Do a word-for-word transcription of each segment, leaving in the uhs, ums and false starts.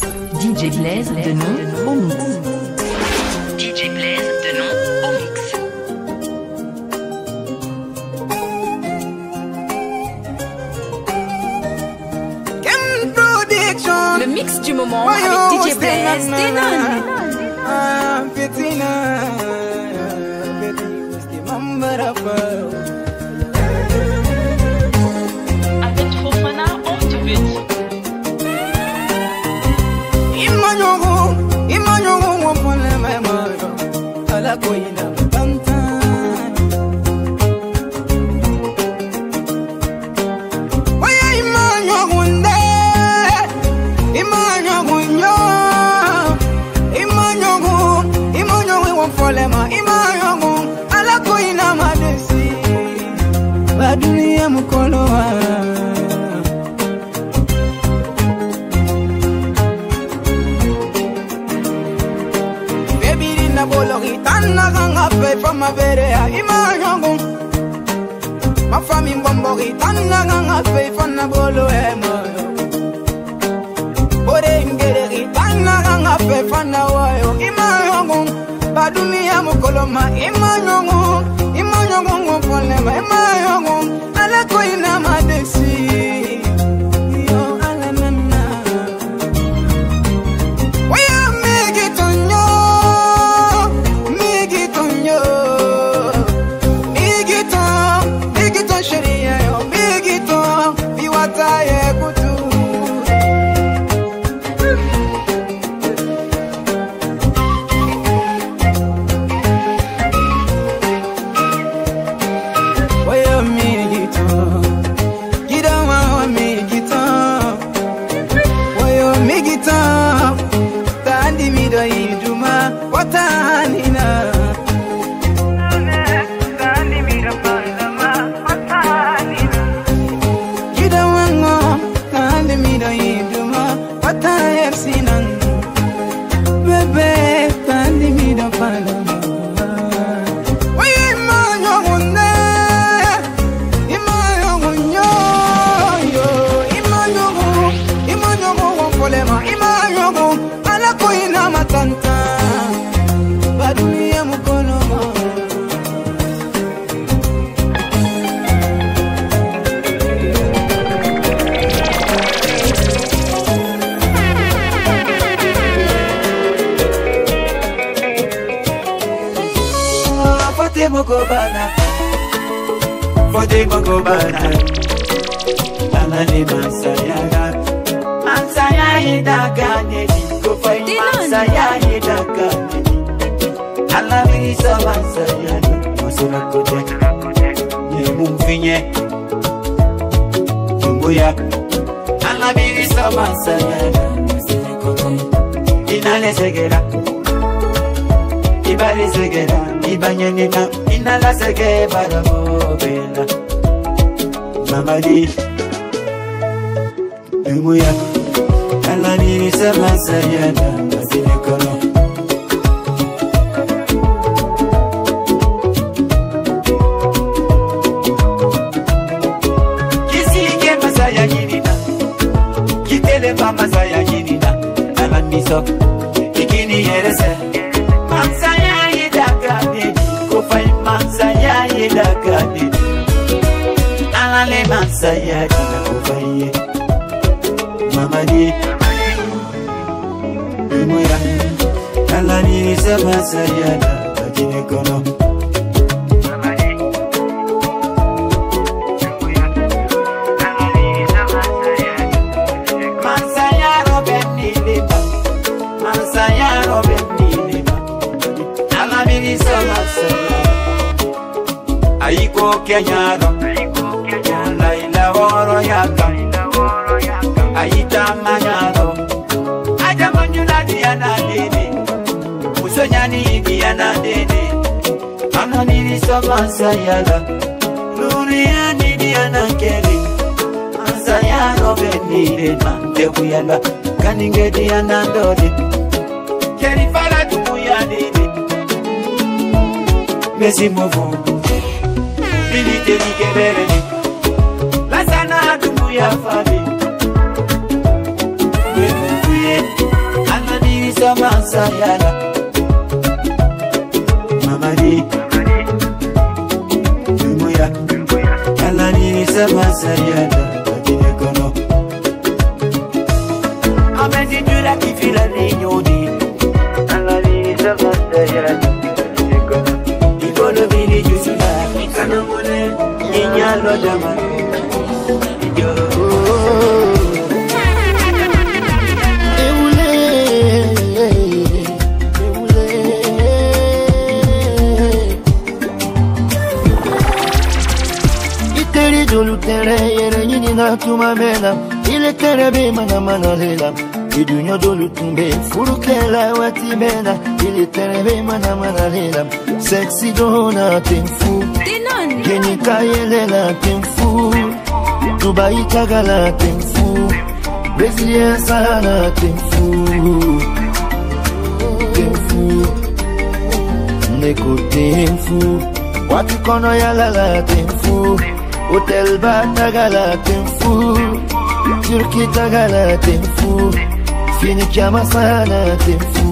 D J Blaise de nom au mix. D J Blaise de nom au mix. Le mix du moment avec D J Blaise de nom. Avec Fofana, on te veut. Dunia mukoloa Baby na bologi tanna ganga pe fama bere ya imanyangu Ma fami mbombogi tanna ganga pe fana bolo emo Ore ngere tanna ganga pe fana wayo imanyangu Ba dunia mukoloma imanyangu Imanyangu ngopolema imanyangu Ala koina madesi Yo ala nana Waya megi tonyo Megi tonyo Megi ton Megi ton sheria yo Megi ton Biwata ye kutu Waya megi ton Gida wa megi ton Waya megi ton Tandi mido iduma Watanina Tandi mido pandama Watanina Gida wango Tandi mido iduma Watayepsinan Bebe Tandi mido pandama Moko bana, fote moko bana, bana ni mansaya, mansaya idaka nedi, kofai mansaya idaka nedi, ala visa mansaya, masura kote, ye mumfinye, jumbuya, ala visa mansaya, masura kote, inale segera, ibale segera. Ibanyanina inala sege barabo bela Mama di Emuya Alani sama sayada Masile kono Kisi ke masaya yinina Kitele pa masaya yinina Alan miso Kikini yerese Mansaya Mansaya yedaka nedi Alale mansaya dina kufaye Mama di Emuya Alani nisa mansaya da Bajine kono Mama di Emuya Alani nisa mansaya Mansaya roben nilima Mansaya roben nilima Alani nisa mansaya Aiko kenyado, laila oro yaka, aita manyado, aja manyula diana dede, musonyani diana dede, amani ni sama sayala, luriani diana keri, sayaro benire na debuyala, kaninge diana dode, keri fala tumuya dede, mesi movu. Militeri kebereni La sana dumu ya fami Webuye Sayala Mamadi Umuya Alani Sama Sayala Kono Amedi Dula qui fait la ligne dit Alani Sama Sayala Kono Ibolo Bini Jusula Kanamone Inya Lodama Yo na tumamela ile terebe mana mana lela idunyo dolu tumbe furukela watimena ile terebe mana mana lela sexy dona temfu geni kayelela temfu Dubai tagala temfu Brazilian sana temfu temfu neko temfu watu kono yalala temfu Hotel Batagala temfu Turki tagala temfu Fini chama sana temfu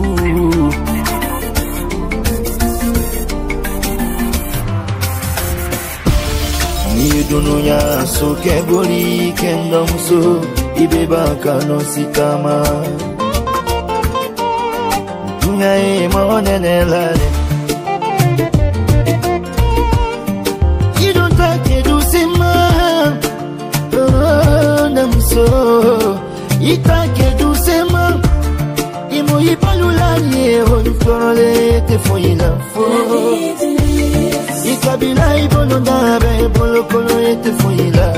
Ni dununya soke boli kendo muso Ibeba kano sikama Dunya e monene lale Itake doucement Imo ipalulanye Oluflorole te foye la fo Ikabila ibolondabe Bolokolo te foye la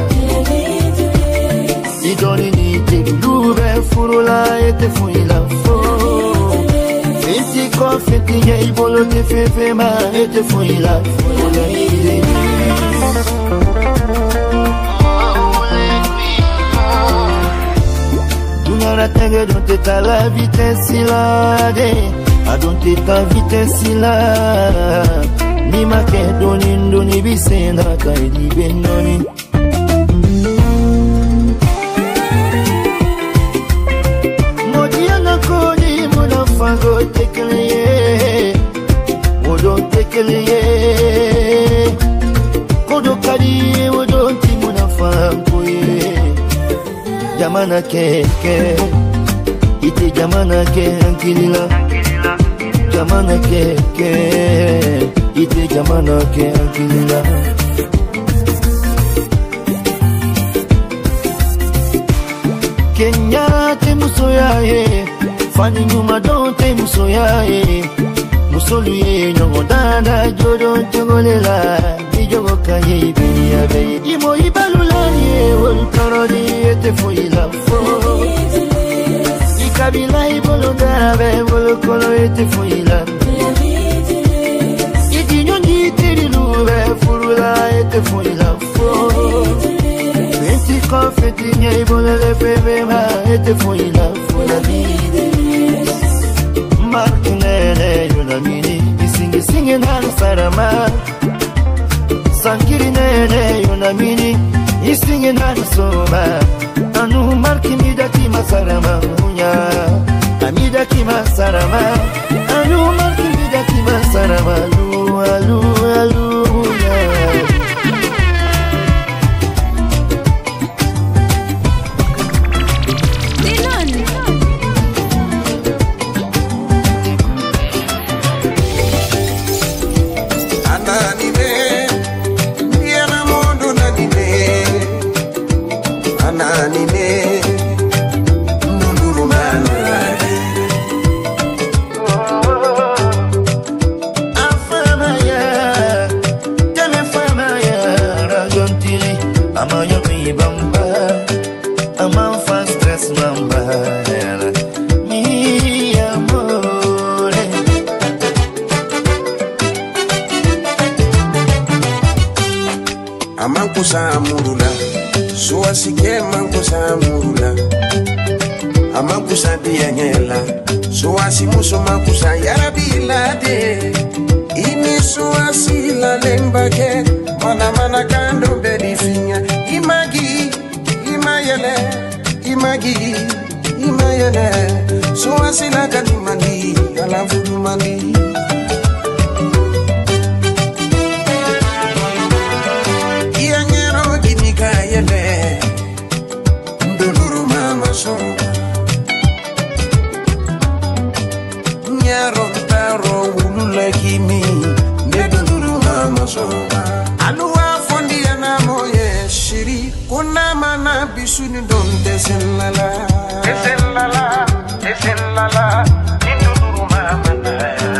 Idoni ni te lube Furula te foye la fo Feti ko feti ye ibolo te fefema te foye la fo La tege don't te ta la vitesse là de a don't te ta vitesse là ni ma ke doni doni bisenda kai di benoni Modiana koni mona fango tekele odo tekele kodo kadi odo ti mona fango Jamana keke Ite jamana ke ankilila Jamana keke Ite jamana ke ankilila Kenya te musoyaye Fani nyuma don te musoyaye Musoluye nyongo dada jodo chogolela Bijogo kaye ibeni abe Imo ibalulaye Wolkarodi ete foyi la fo Ikabila ibolondabe Wolokolo ete foyi la Idinyo nitiri lube Furula ete foyi la fo Benti konfeti nye ibolele febema Ete foyi la fo la bide Markinele yunamini Isingi singi nana sarama Sankiri nene yunamini Isingi nana soba Anu marki mida kima sarama unya Amida kima sarama Anu marki mida kima sarama Alu alu alu unya Samurula, so asike mankusa murula, amankusa dianyela, so asimuso mankusa yarabila de, imi so asila lembake, mana mana kando bedifinya, imagi, imayele, imagi, imayele, so asila kalimandi, kuy sunu doom desen la la desen la la desen la la ni duru mama na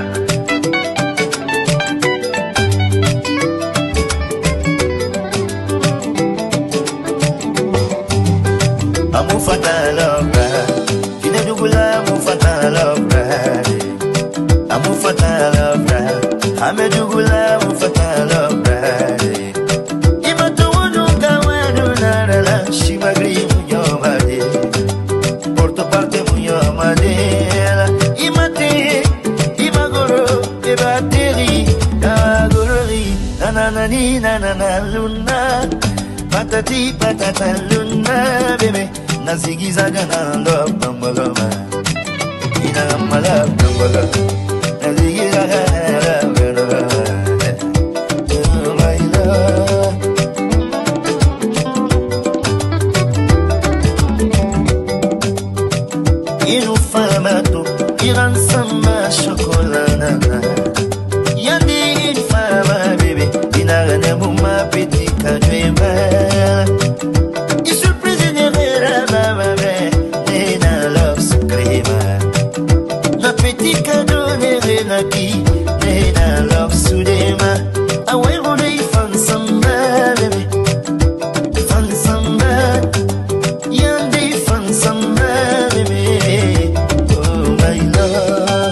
Amu fatala bra kine dugula amu fatala bra amu fatala bra ame dugula amu fatala bra imatu nunca wanu nara shimagri muyo made porto parte muyo made imate imagoro ebateri agorori nanani nanana luna patati patata luna bebe Nazigizaga na love bangoloma ina mala bangolo nazigizaga na bangoloma my love inu famato iran sama chocolana yandi infama baby inagane muma petit kadwema Nena love sudema away one day fun somebody fun somebody young day fun somebody oh my love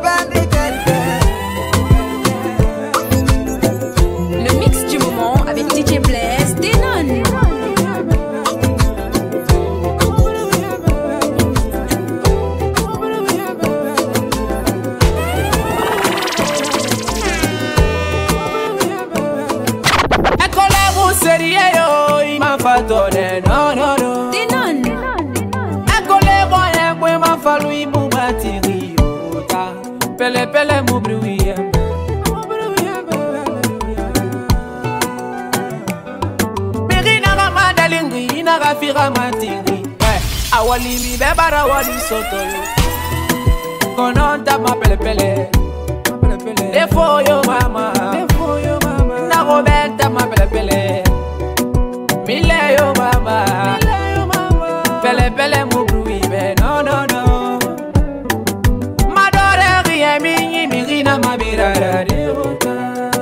Le mix du moment avec Pele pele mu bruya. Mirina gama dalingi ina gafira matingi. Awali mi bebara wali soto yo. Kononta ma pele pele. Defo yo mama. Na Roberta ma pele pele. Mile yo mama. Pele pele mu bruya. No no no. Mini mirina mabirara derota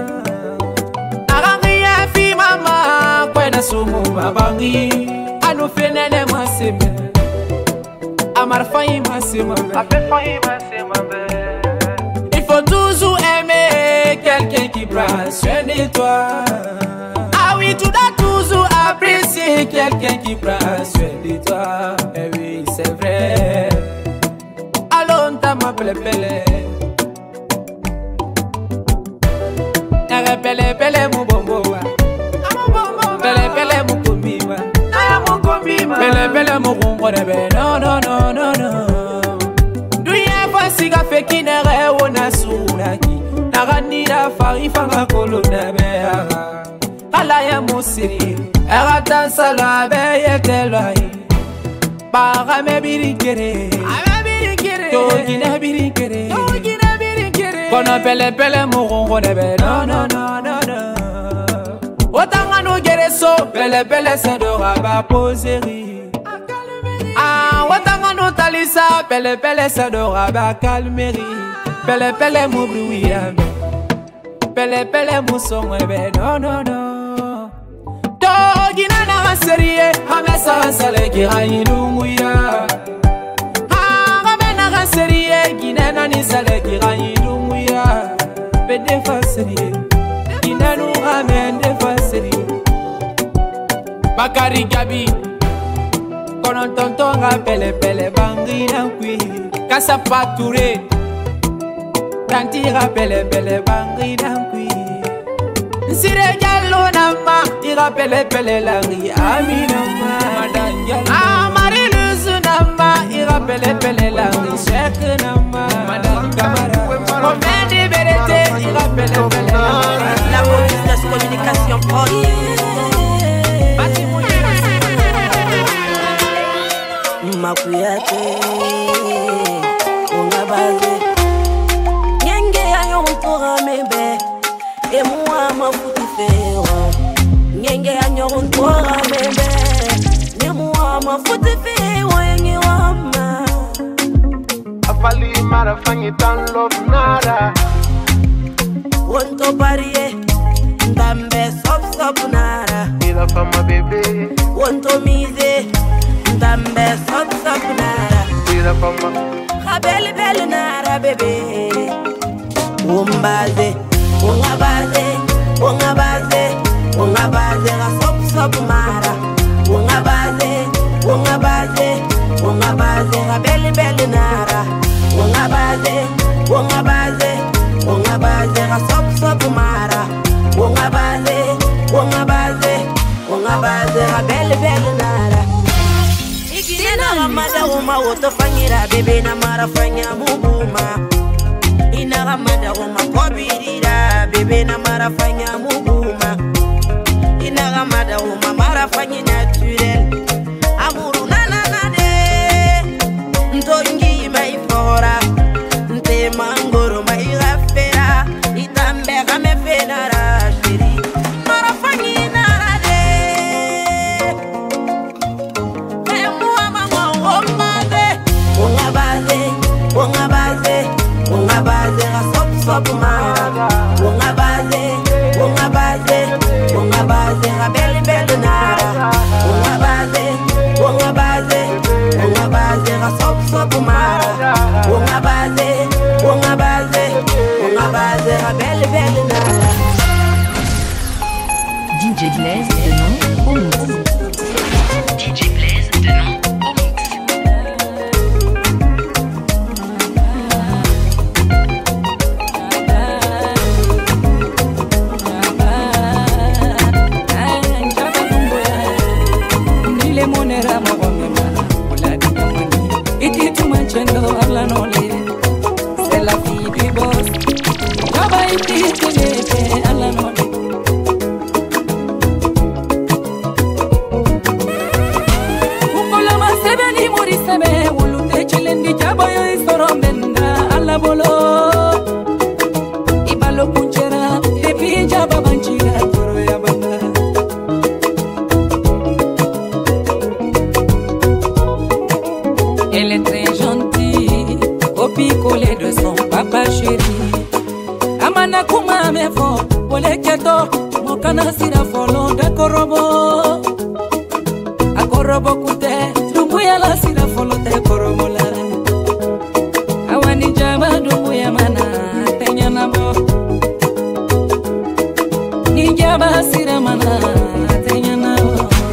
Arangia fi mama Kwena sumu mabangi Anu fenene maseme Amar fayi masema Ape fayi masema Il faut toujours aimer quelqu'un qui prend soin de toi. Ah oui, tu dois toujours apprécier quelqu'un qui prend soin de toi. Eh oui, c'est vrai. Allons, t'as ma pele pele. Pele pele mu bombo wa, pele pele mu kombi wa, pele pele mu gongo rebe. No no no no no. Duya fasiga fekinere wona sunaki, nagani da fari fanga kolo nebe. Ala ya musiri, era tan sala be yetelai. Bara me birikere, ame birikere, to gina birikere, to gina birikere. Kono pele pele mu gongo rebe. No no no no no. Otanga no gere so, pele pele se do raba poserie. Ah, otanga no talisa, pele pele se do raba calmerie. Pele pele mu bruya, pele pele mu songwebe. No no no. To gina na serie, hamesa sale gira ilumuya. Ah, ramena na serie, gina na ni sale gira ilumuya. Bede faserie, gina no ramen de faserie. Bakari Gabi, konon tontonga pele pele bangina kui. Kasa pature, tantira pele pele bangina kui. Sire jallo nama, ira pele pele la ri amina ma. Ah Marie-Louise nama, ira pele pele la ri chèque nama. Madame Camara, combien de vérité, ira pele pele la ri. La police de communication prod. Makuyate ongabaze nyenge ayo mpora mebe e moi ma futi fero nyenge ayo mpora mebe e moi ma futi fero yengi wama afali mara fanyi tan love nara wonto parie ndambe sop sop nara ila fama bebe wonto mize ndambe sop sop nara ila fama kabeli beli nara bebe umbaze ungabaze ungabaze ungabaze ga sop sop mara ungabaze ungabaze ungabaze kabeli beli nara ungabaze ungabaze ungabaze ga sop sop mara ungabaze ungabaze ungabaze kabeli beli nara. Ina ramada uma woto fanyira bebe na mara fanya mubuma. Ina ramada uma kobirira bebe na mara fanya mubuma. Ina ramada uma mara fanya naturel. Amuru na na na de. Ntongi mai fora. Nte mangoro mai rafera. Itambe kame fenara shiri. Mara fanya nara de. Ungabaze, ungabaze, ga sop sop mara. Ungabaze, ungabaze, ungabaze, ga beli beli nara. Ungabaze, ungabaze, ungabaze, ga sop sop mara. Ungabaze, ungabaze, ungabaze, ga beli beli nara. D J Blaise de nom au mix. D J Blaise de nom au mix. C'est la vie du bon Elle est très gentille, copie-collée de son papa chéri. Amana kuma mefo, wole keto, mokana sira folo de korobo. A korobo kute, dumbuya la sira folo de korobo la. Awani jaba dumbuya mana, tenya nabo. Ni jaba sira mana, tenya nabo.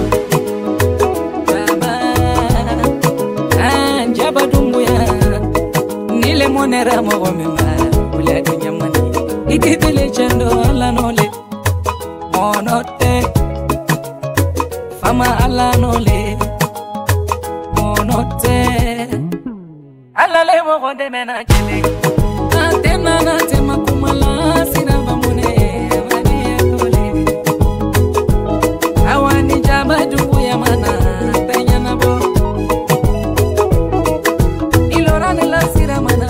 Monera mo mema ula dunya mani idibele chando ala nole monote fama ala nole monote ala le mo gonde mena chele atena na tema kumala sina mamune mani tole awani jaba dubu ya mana tenya nabo ilora ne la sira mana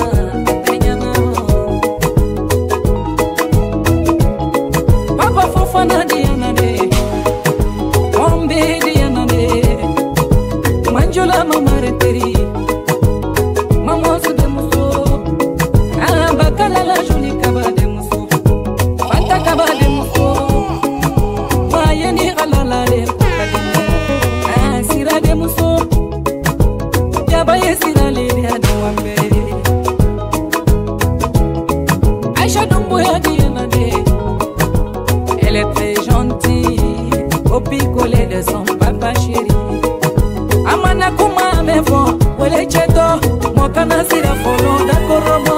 Elle est très gentille, copie-collée de son papa chéri. Amana kuma mefo, wole cheto, mokana sira folo da korobo.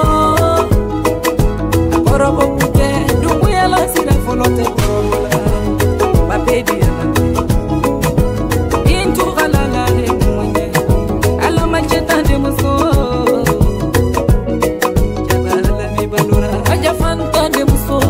Korobo kuke, dumbuya la sira folo te korobo la. Mapedi yanane, intu halala de mwenye, ala macheta de muso. Jabala mi balura, aja fanta de muso.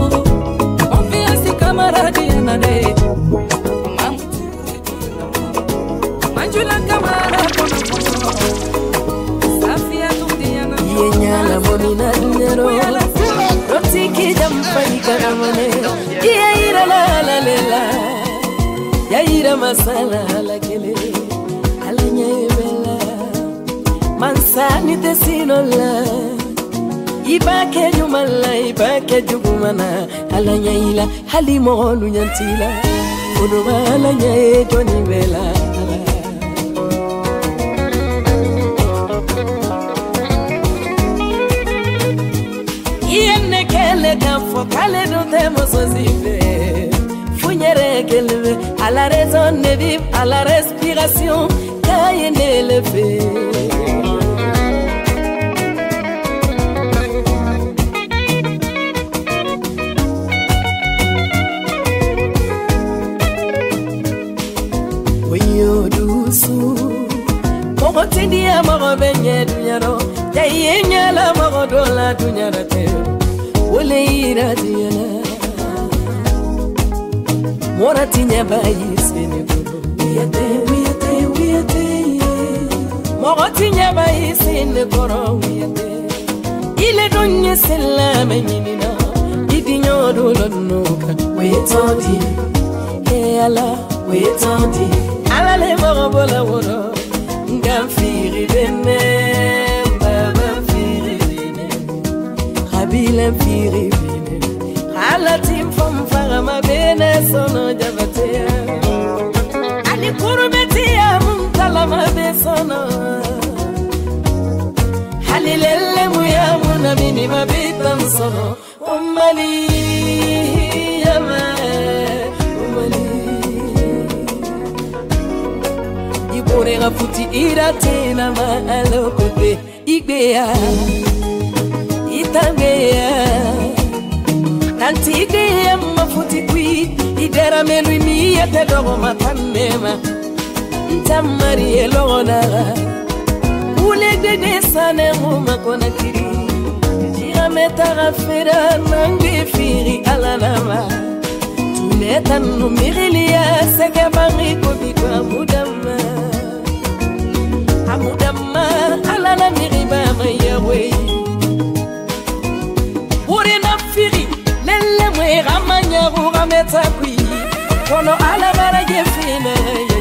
Yenyala monina dinero, rotiki jampai karamane. Yaira la la la, yaira masala la kele, alanya bela, mansani tesinola. Ibake jumala, ibake jugumana, alanya ila halimo lunyantila, unuba alanya e joni bela. Iene kele campo, kale no temos osive, fuñere kelve, a la raison de vivre, à la respiration, kayene leve. Mogotindia mogo benye dunyaro, jayenya la mogo dola dunyara te, wole ira diana. Mora tinya bayi sene bolo, wiyate wiyate wiyate. Mogo tinya bayi sene koro wiyate. Ile donye sela menyina, idinyo dolo nuka. Wetondi, he ala wetondi, ala le mogo bola woro. Firi bene, baba firi bene, Kabila firi bene, Halatim from Farama bene sono jabatea, Ali kurbetia muntalama besono, Halilele muya muna minima bitam sono, Umali yama, Umali. Orega futi irate na ma alokope igbeya itangeya nanti igbeya mafuti kwi idera menu mi yete dogo matanema ntamari elona ule de desane mo makona kiri jira metara fera nangi firi alalama Tumeta numirilia seke bariko bikwa mudama Amudama alala miriba mayawe Urina firi lele mwe ramanya rura metakwi Kono alabara jefina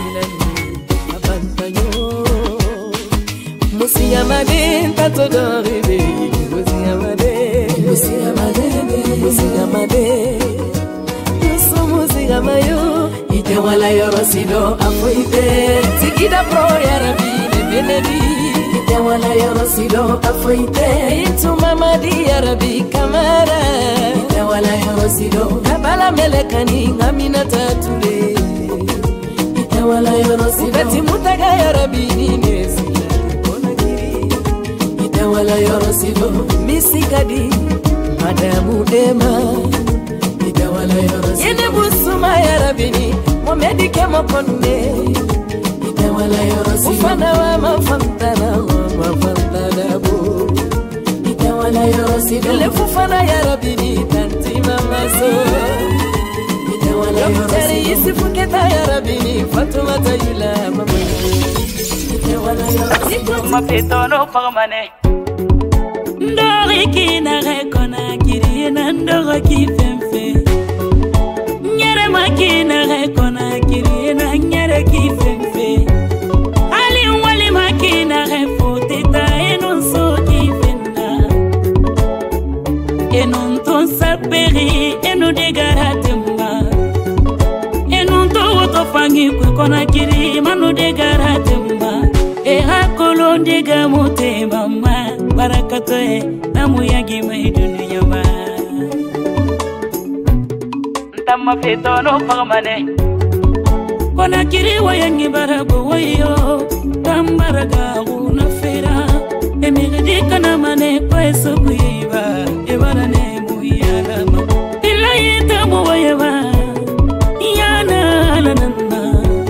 Musiyamade, tato doribe. Musiyamade, Musiyamade, Musiyamade. Musu musiyamayo, ite wala yoro sido afoite. Sikida pro yarabi benedi, ite wala yoro sido afoite. Itu mamadi yarabi kamara, ite wala yoro sido. Kabala melekani ngamina tatule, ite wala yoro sido. Beti mutaga yarabi nesi. Wala yoro sido misikadi madamu ema ida wala yoro sido yene busuma yarabini momedike mokonde ida wala yoro sido ufana wa mafantana wa mafantana bu ida wala yoro sido le fufana yarabini tanti mama so ida wala yoro sido yisi fuketa yarabini fatuma tayula mama ida wala yoro sido mapetono permane Ndori ki na rekona kiri na ndoro ki femfe Nyere ma ki na rekona kiri na nyere ki femfe Ali wali ma ki na refote ta enon so ki fenda Enon ton saperi eno de garatemba Enon to woto fangi kukona kiri manu de garatemba E hakolo de gamote mama Barakatoe namu yagi mai dunia ma Ntama feto no pamane Kona kiri wayangi barabu wayo Tambaraga una fera Emiri kana mane kwa soku yiba Ebara ne muhiyana ma Ila yitamu wayaba Yana lanana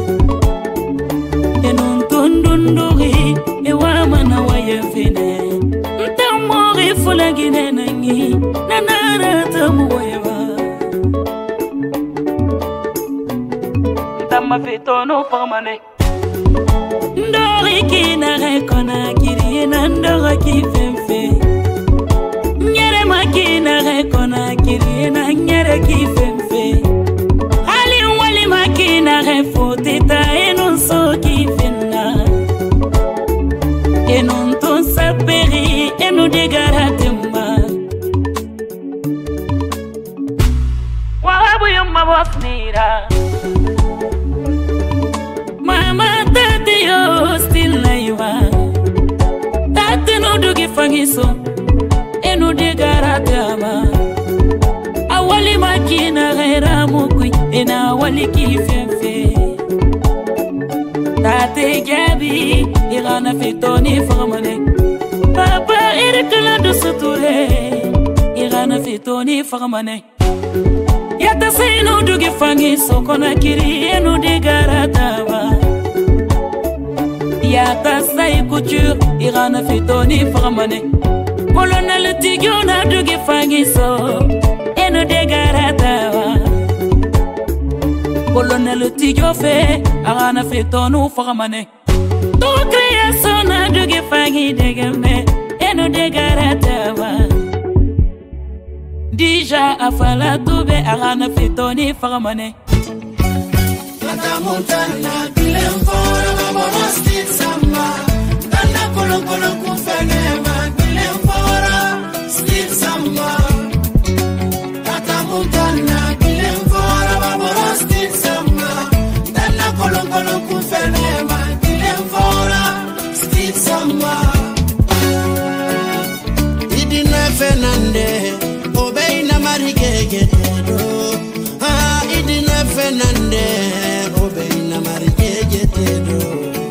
Enon tundunduri Ewa mana wayafine Tamori fulagine nangi nanara tamuweva Tama fetono permane Ndori kina rekona kiri na ndora ki femfe Nyere makina rekona kiri na nyere ki femfe Ali wali makina refote ta enon so ki fena Enon ton saperi eno de garatemba Wahabu yumma bosnira Mama tate yo still na iwa Tate no dugi fangiso eno de garatama Awali makina gaira mukui ena awali kifenfe Tate gabi irana fitoni famane Papa irikala du suture irana fitoni famane Yata sino dugi fangi sokona kiri eno de garataba Yata sai couture irana fitoni famane Colonel Tigiona dugi fangi so eno de garataba Colonel Tigio fe arana fitonu famane To creation na dugi fangi degeme eno de garataba Dija afala tube arana fitoni famane Tata montana kilem fora mama stit samba Tana kolo kolo kufene ma kilem fora stit samba Tata montana kilem fora mama stit samba Tana kolo kolo kufene ma kilem fora stit samba Idina Fernande obeina marigege do ah idina Fernande obeina marigege do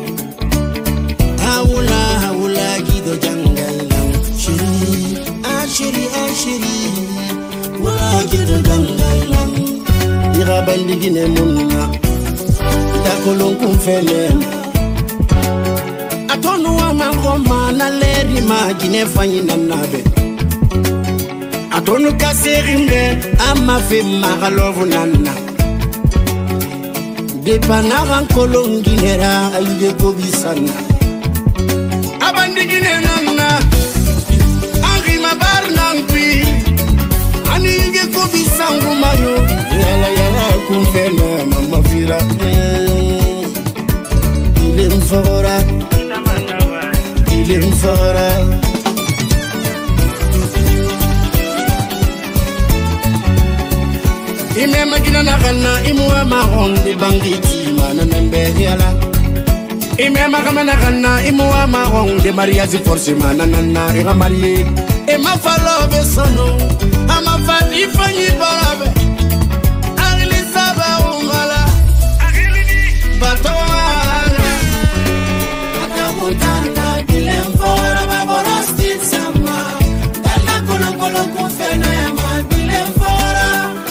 awula awula gido jangal shiri ashiri ashiri wa gido jangal ira bandigine munna da kolon kumfele atonu wa mangoma na leri magine fanyi nanabe Atonu kaserimbe ama fe magalovu nana de panaran kolonginera ayde kobisana abandigine nana angi mabar nampi ani nge kobisangu mayo yala yala kumfena mama vira il est fora il est fora ime magina na kana imwa marron de bangiti manana mbeyala ime magama na kana imwa marron de mariage forcément nanana ira marié e ma falo besono ama fali fanyi barabe agli saba umala agli batona atamontana dilem fora baborasti sama dalla kono kono kufena ya ma dilem fora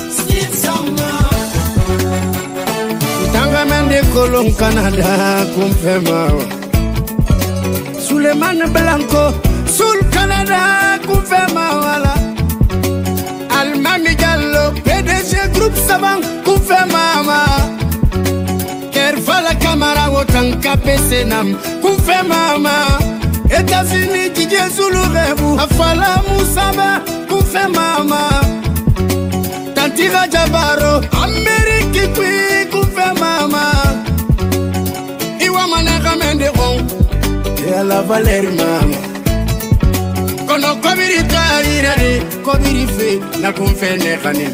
Mende kolon Canada kumfema Suleiman Blanco sul Canada kumfema wala Almami Diallo P D G Groupe Savant kumfema ma Kerfala Camara wotan kapese nam kumfema ma États-Unis Didier Zulu rebu afala Musaba kumfema ma Tantira Jabaro Amerique kui mama iwa manaka mende ron e la Valérie mama kono kobiri tairere kobiri fe na kumfene khane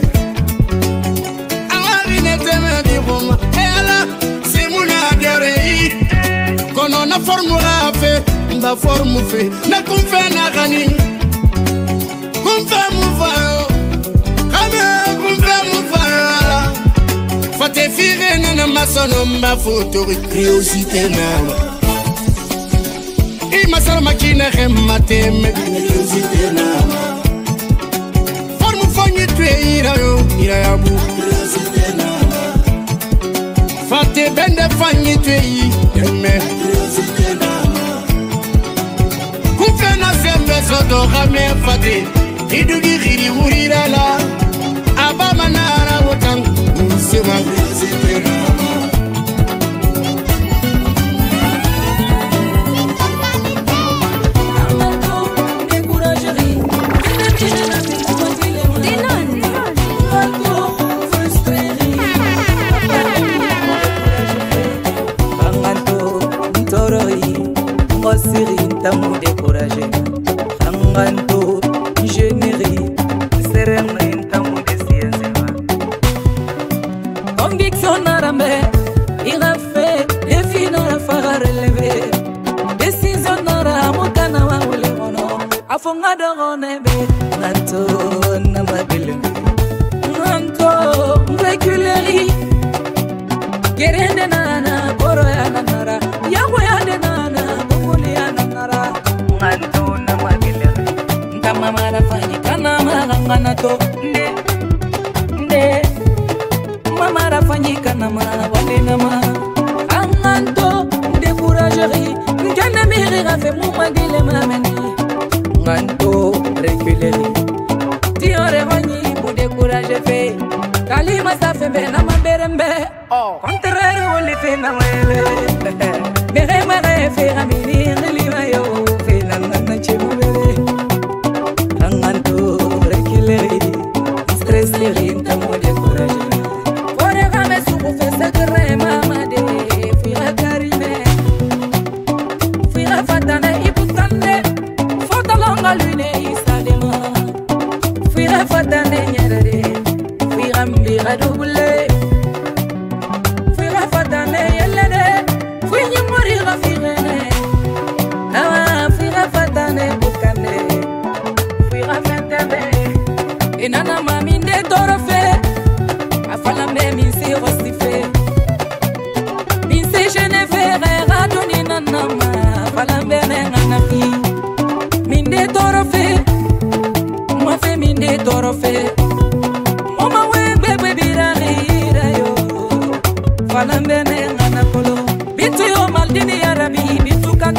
awari ne teme di roma e ala simuna diore kono na formula fe mba formu fe na kumfena khane kumfemu fa kame kumfemu fa Fate fire nana masono mba foto curiosité nana I masara makina remma teme curiosité nana Formu fonyi tue ira yo ira ya bu curiosité nana Fate bende fanyi tue yi eme curiosité nana Kufe na sembe soto rame fate Idugi khiri urira la Abama nara wotang C'est ma curiosité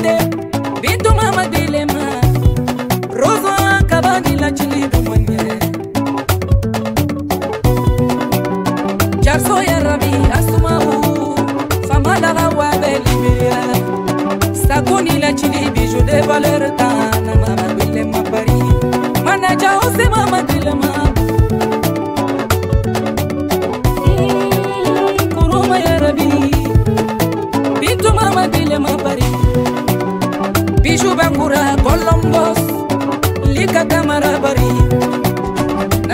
Rosa Cabani la chili de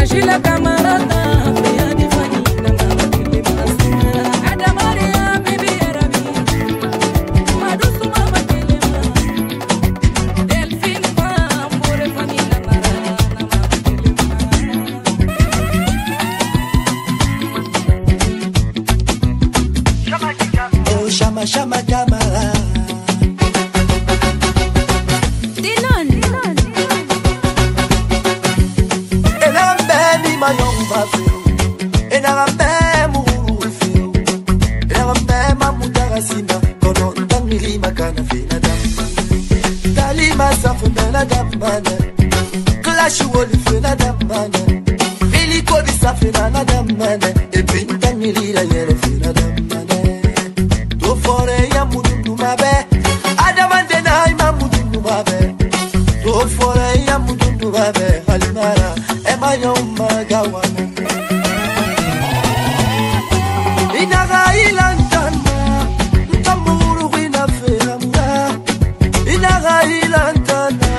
Gila camarada, fea de fanina, que pasa. Ada Maria, baby Arabi, Madusu mama kelema. Delphine fam, more fanina marana, mama kelema. Oh shama shama camara. Clash woli fena damana, Billy Cody safena na damana, e pinta milira yere fena damana. To fore ya mudundu mabe, adamande na ima mudundu mabe. To fore ya mudundu mabe, halimara e mayo magawana. Inaga ilantana, ntamuru wina fena mga. Inaga ilantana.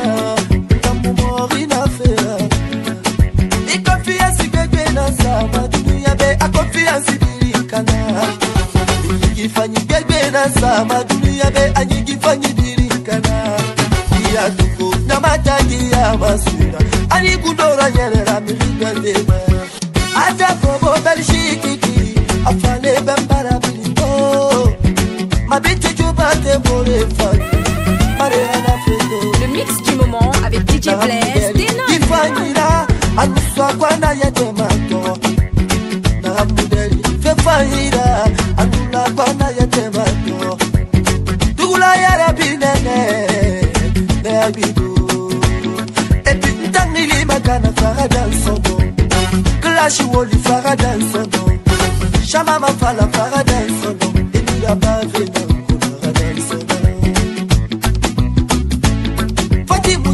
Sama dunia be anyigi fanyi dirikana ya tuko na matagi ya masura ani kudora nyerera miliga dema aja bobo belshikiki afale bambara bilito mabiti jubate bore fani mariana fedo. Le mix du moment avec D J Blaise Denon. Ifanyira anuswa kwa na yetemato na mudeli fefanyira anula kwa na yetemato. Et puis Tangili Makana Faradan Sono, Clash Woli Faradan Sono, Shamama Fala Faradan Sono, et puis la Bavena Faradan Sono. Fatimou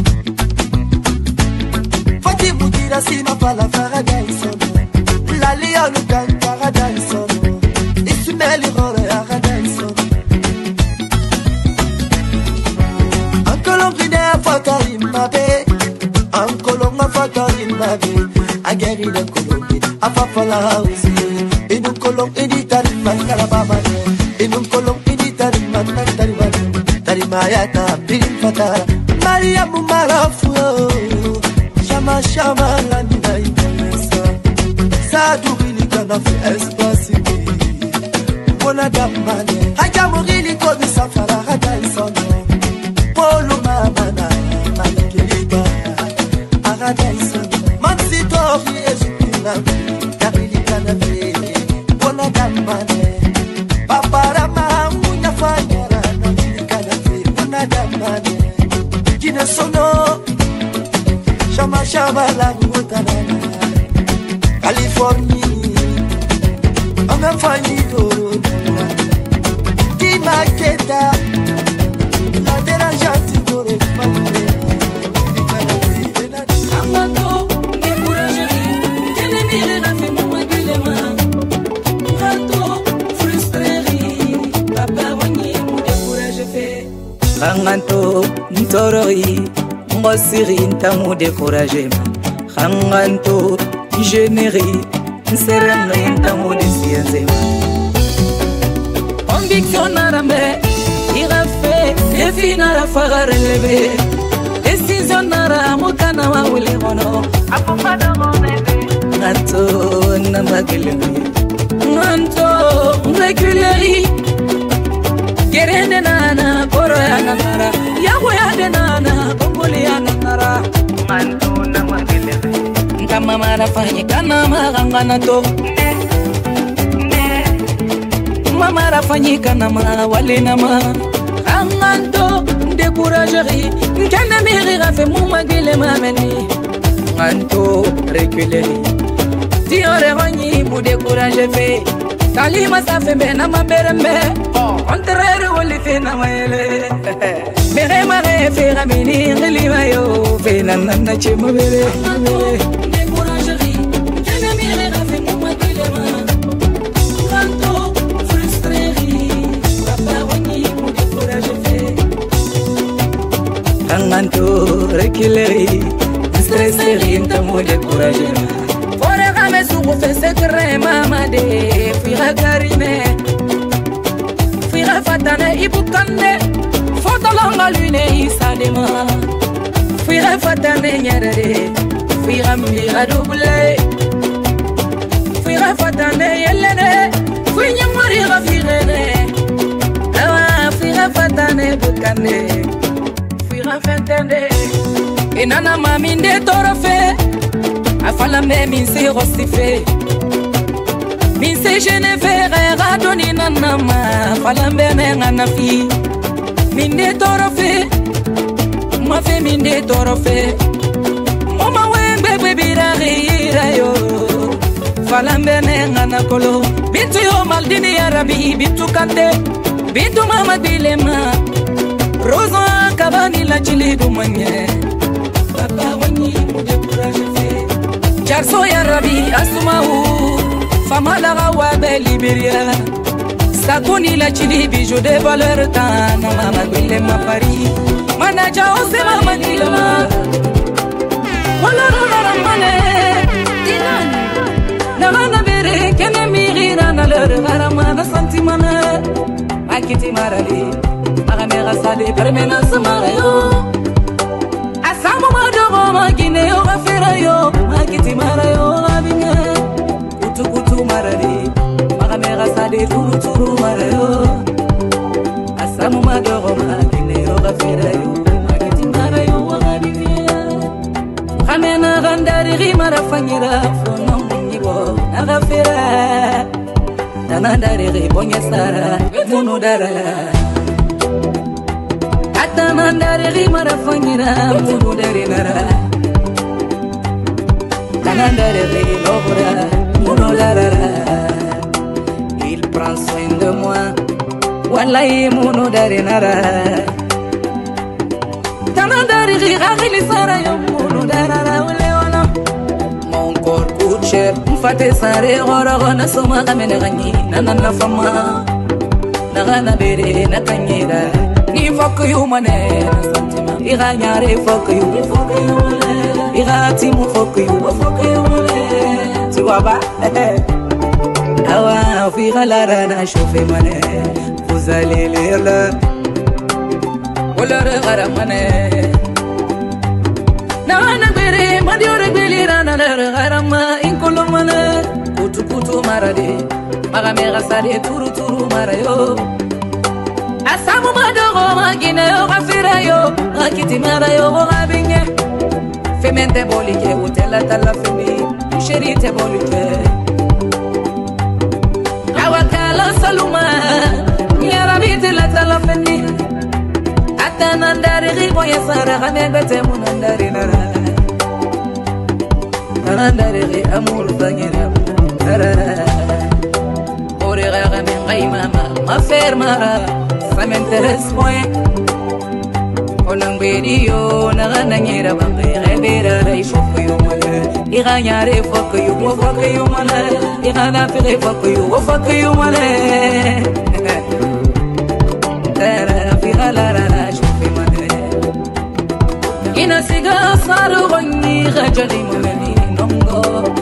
Fatimou Tirasima Fala Faradan Sono, La Lia Lukan Faradan Sono, Isumeli Rore Faradan Sono. Fakari mabe, ankolo ma fakari mabe. Ageri de kolombi, afafala hausi. Inun kolom ini tari mangala baba de. Inun kolom ini tari mangala tari baba. Tari mayata bilim fatara. Maria mumarafu, shama shama lani na inelesa. Sadu bili kana fi espasibi. Bona damane, haja mugili kobi safara hada isono. Polo mama na malekeliba Aradaisa Mansi tori ezukina Darili kanabe Bona damane Papara mahamu nyafanyara Narili kanabe Bona damane Kine sono Shama shama langu tanana California Angafanyi doro Kima keta Ranganto ntoroi ngosiri ntamu découragé Ranganto généri nseremno ntamu disienze Conviction narambe ira fait defina la fagare lebe décision nara mukana wa ulemono apopado monebe Ngato namagelemi Nganto reculeri Gerende nana, koro ya nanara Yahu ya de nana, kongoli ya nanara Nganto na magelebe Nkama marafanyi kana magangana to Mama rafanyi kana wale nama Nganto décourageri Nkana miri rafe mou magele mameni Nganto reculeri Tiore ranyi mou décourage fe Kalima sa fembe na maberembe Contraire woli fe na maele Mere mare fe ramini ngili mayo Fe na nana che mabere Décourageri Kena mire rafe mou magele ma Nganto frustreri Papa wanyi mou décourage fe Nganto reculeri Stresseri nta mou décourage ma Ame sugu fe sekre mama de Fuira karime Fuira fatane ibukande Foto longa lune isa de ma Fuira fatane nyere Fuira mbira double Fuira fatane yelene Fuira mori rafirene Awa fuira fatane bukande Fuira fentende Inana mami nde torofe Afala me min se rostife Min se jenevere radoni nanama Afala mbene nganafi Min de torofe Ma fe min de torofe Mama wembe bebira rira yo Fala mbene nganakolo Bintu yo maldini arabi bintu kande Bintu mama bilema Rosa kabani la chili dumanye Papa wani mude courage fe Jarso ya rabi asumau Fama la wabe Liberia Sakuni la chili bijou de valeur Tana mama bilema Paris Manaja ose mama dilema Wala rara mane Dinan Nagana bere kene mirira na lere Haramana santimana Makiti marali Magamera sade permena samarayo Asamu madoro magine yo gafera yo Makiti marayo abinga Kutu kutu marali Magamera sade turu turu marayo Asamu madoro magine yo gafera yo Makiti marayo abinga Kamena gandari rimara fangira Fono mungibo Agafera Tanandari ribonya sara Munu dara Tanandari rimara fangira Munu dari nara Tanandari rimobra Munu dara Il prend soin de moi Wallahi munu dari nara Tanandari rimara sara yo Munu dara wale wala Mon corps coûte cher Mfate sare gora gona soma kamene ganyi Nanana fama Nagana bere nakanyira Ni fuck you mane Santima Iga nyare fuck you Fuck you mane Iga timu fuck you Fuck you mane Tu vois pas Awa Figa la rana chauffe mane Vous allez lire là Ola regara mane Nagana bere Madiore beli rana regara ma Inkolo mane Kutu kutu marade Magamera sade turu turu marayo Asamu madoro magine yo gafira yo Akiti marayo gabinge Femente bolike utela tala femi Sheri te bolike Awakala saluma Nyarabiti la tala femi Atanandari ribo yasara Gamega te munandari nara Tanandari ri amur fangere Tarara Ore gaga min gaimama Ma fermara Ça m'intéresse point Onang bedio Nagana nyera bangi Rebera Rai fok yu male Iga nyare fok yu Wo fok yu male Iga napire fok yu Wo fok yu male Tara Figa la rana Shufi male Ina siga saru Wangi Gajali mumeni Nongo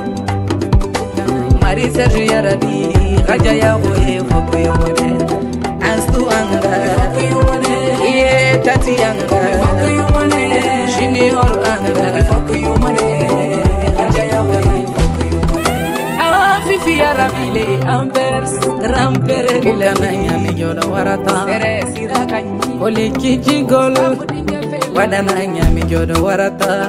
Mari Sergi Arabi Gajaya Woye fok yu male Astu anga, iye tati anga, junior anga, fuck you money, ajaya way, fuck you money. Awa fifi arabile, ambers, rampere, kila naya mijoda warata, sere sira kanyi, kole kiki golo, wada naya mijoda warata,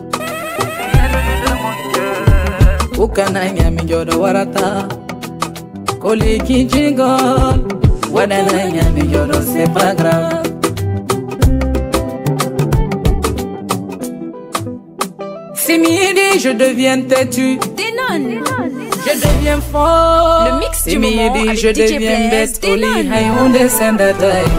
uka naya mijoda warata, kole kiki golo. C'est pas grave. C'est midi, je deviens têtu. Denon. Je deviens fort. Le mix c'est du moment midi, avec je D J deviens Blaise. bête. Au lit, on descend de taille.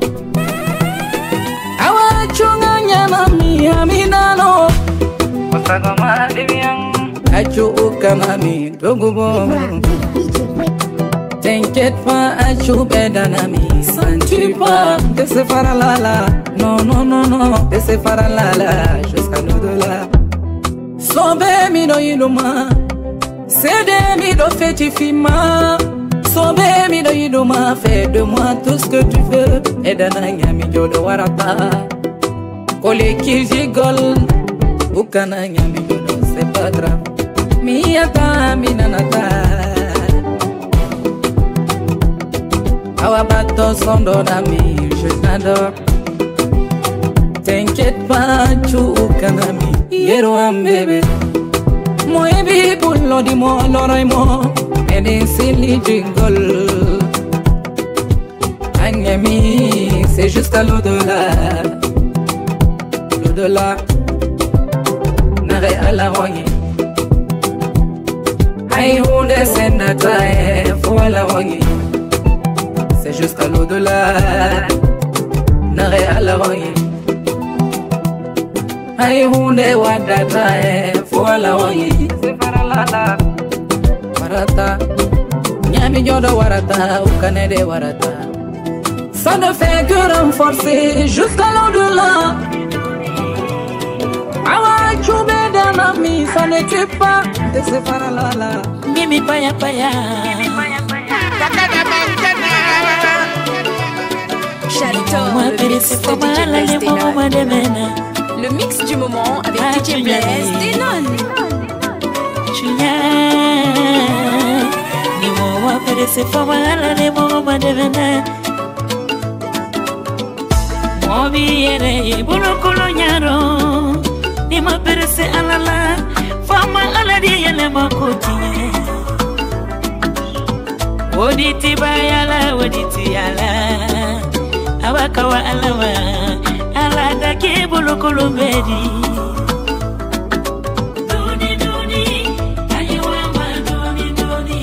Awa chunga nyama mi nano. Osagama deviang. Achu ukamami dogubo. T'inquiète pas, Achou Bedanami, sens-tu pas de se faire la la? Non, non, non, non, de se faire la la, jusqu'à nous de là. Sobe mino inuma, C'est des mi do fetifima. Sobe mi do idoma. Fais de moi tout ce que tu veux. Et dananya mi jodo warata. Kole qui gigole. Ukananya mi jodo, c'est pas grave. Mi ata mi nanata. Awa bato son don ami, je t'adore. T'inquiète pas, tu ukanami. Yero am bébé. Moi bi pulo di mo loroi mo. Ede silly jingle. Anyami, c'est juste à l'au-delà. L'au-delà. Nare à la roye. Aïe, on descend à taille. Faut à la roye. C'est juste à l'au-delà. Nare à la roye. Aïe, on est wadata. Faut à la roye. C'est faralala. Warata. Nyami jodo warata. Ukane de warata. Ça ne fait que renforcer jusqu'à l'au-delà. Awa choube d'anami, ça ne tue pas. De se faralala. Mimi paya paya. Le mix du moment avec D J Blaise, Denon. Mobi ere bolo kolonyaro ni ma perese alala fama aladi yele makoti oditi bayala oditi yala abakawa alawa alada ke bolo kolomedi doni doni ayewa ma doni doni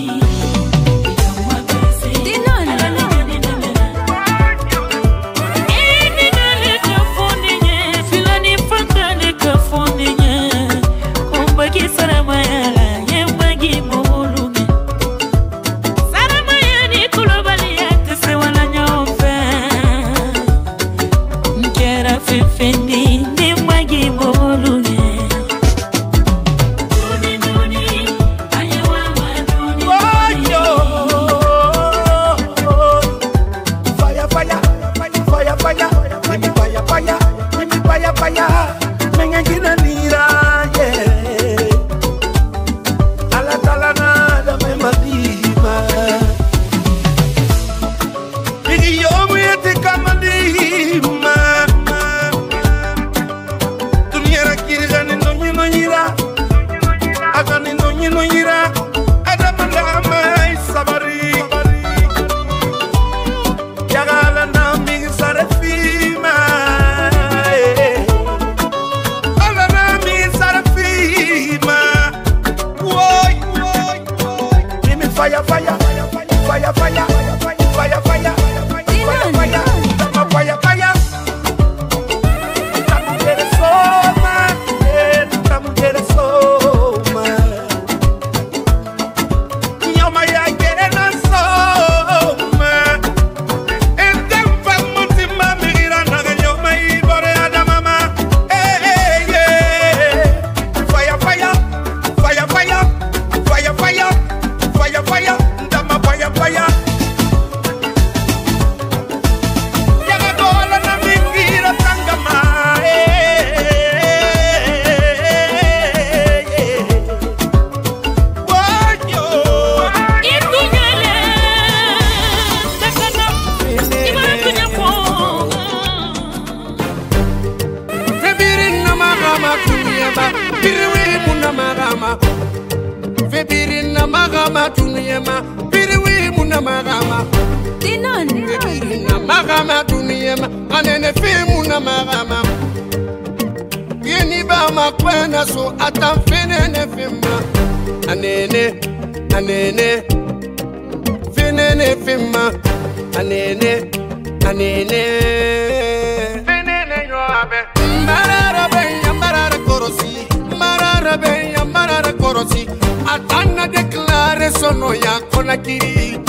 Atana declare sono ya konakiri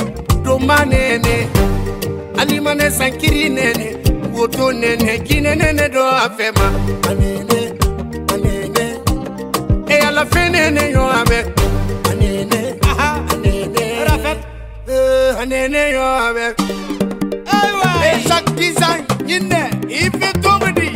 domanene alimane sankiri nene woto nene kinene do afema anene anene e ala fenene yo ame anene anene yo abe. Et chaque design, yine, il fait comedy.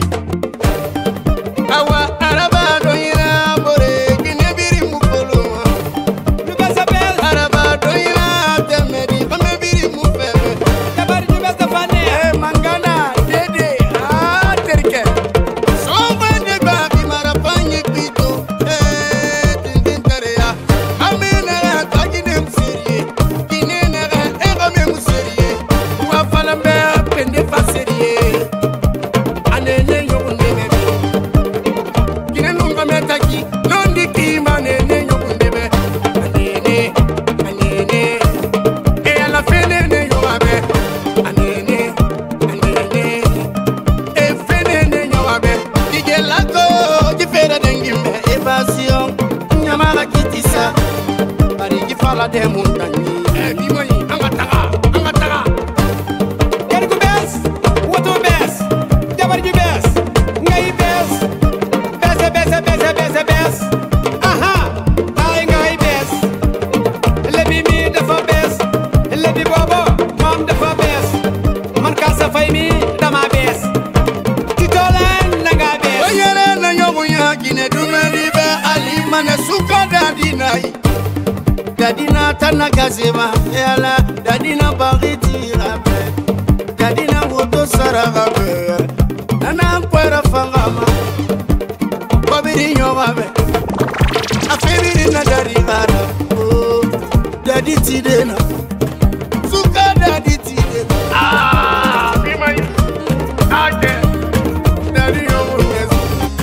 Awa araba doyina bore, kine biri mukolo. Le best appel. Araba doyina temedi, kone biri mufebe. Jabari du best fane. Eh mangana, dede, ah terike. Somba de babi marapanye pito. Eh tintin tareya. Amena tagine msirie. Kine nere egame msirie. Wafala me pende faserie. Anene yo ndebe. Kine nunga metaki. Nondi kima nene yo ndebe. Anene, anene. E ala fenene yo abe. Anene, anene. E fenene yo abe. Dige lako, difera dengime. Evasyon, nyamala kitisa. Bari gifala de mundani. Eh, bimoyi, angatara, angatara. Quero que o best. O outro best. Jabari du best. Ngai best. Best, best, best, best, best. Aha. Ai ngai best. Lebi mi dafa best. Lebi bobo, mam dafa best. Man kasa fay mi dama best. Titolan nanga best. Oyere na yobu ya gine dumeri be ali mane suka dadinai. Dadina tana gazema yala dadina baritira be. Dadina woto saraga be. Nana kwera fangama. Babiri nyoba be. Afebiri na dari ara. Oh, dadi tidena. Suka dadi tidena. Ah, bimai. Ake. Dadi yobu yesu.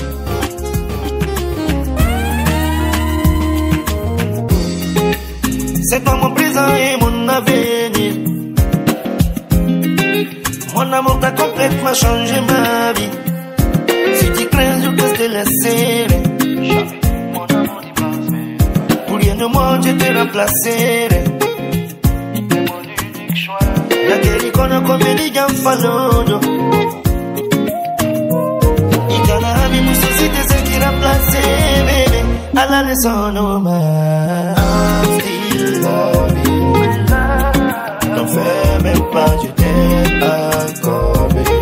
C'est toi mon présent et mon avenir. Mon amour t'a complètement changé ma vie. Si tu crains, je peux te laisser. Mon amour n'y pense. Pour rien au monde, je te remplacerai. C'est mon unique choix. La guerre, il connaît comme il y a un fanodo. Il y a un ami, mais si c'est ce qui remplace, bébé. À la leçon, no man. I'm still loving you. T'en fais même pas, je t'aime encore, bébé.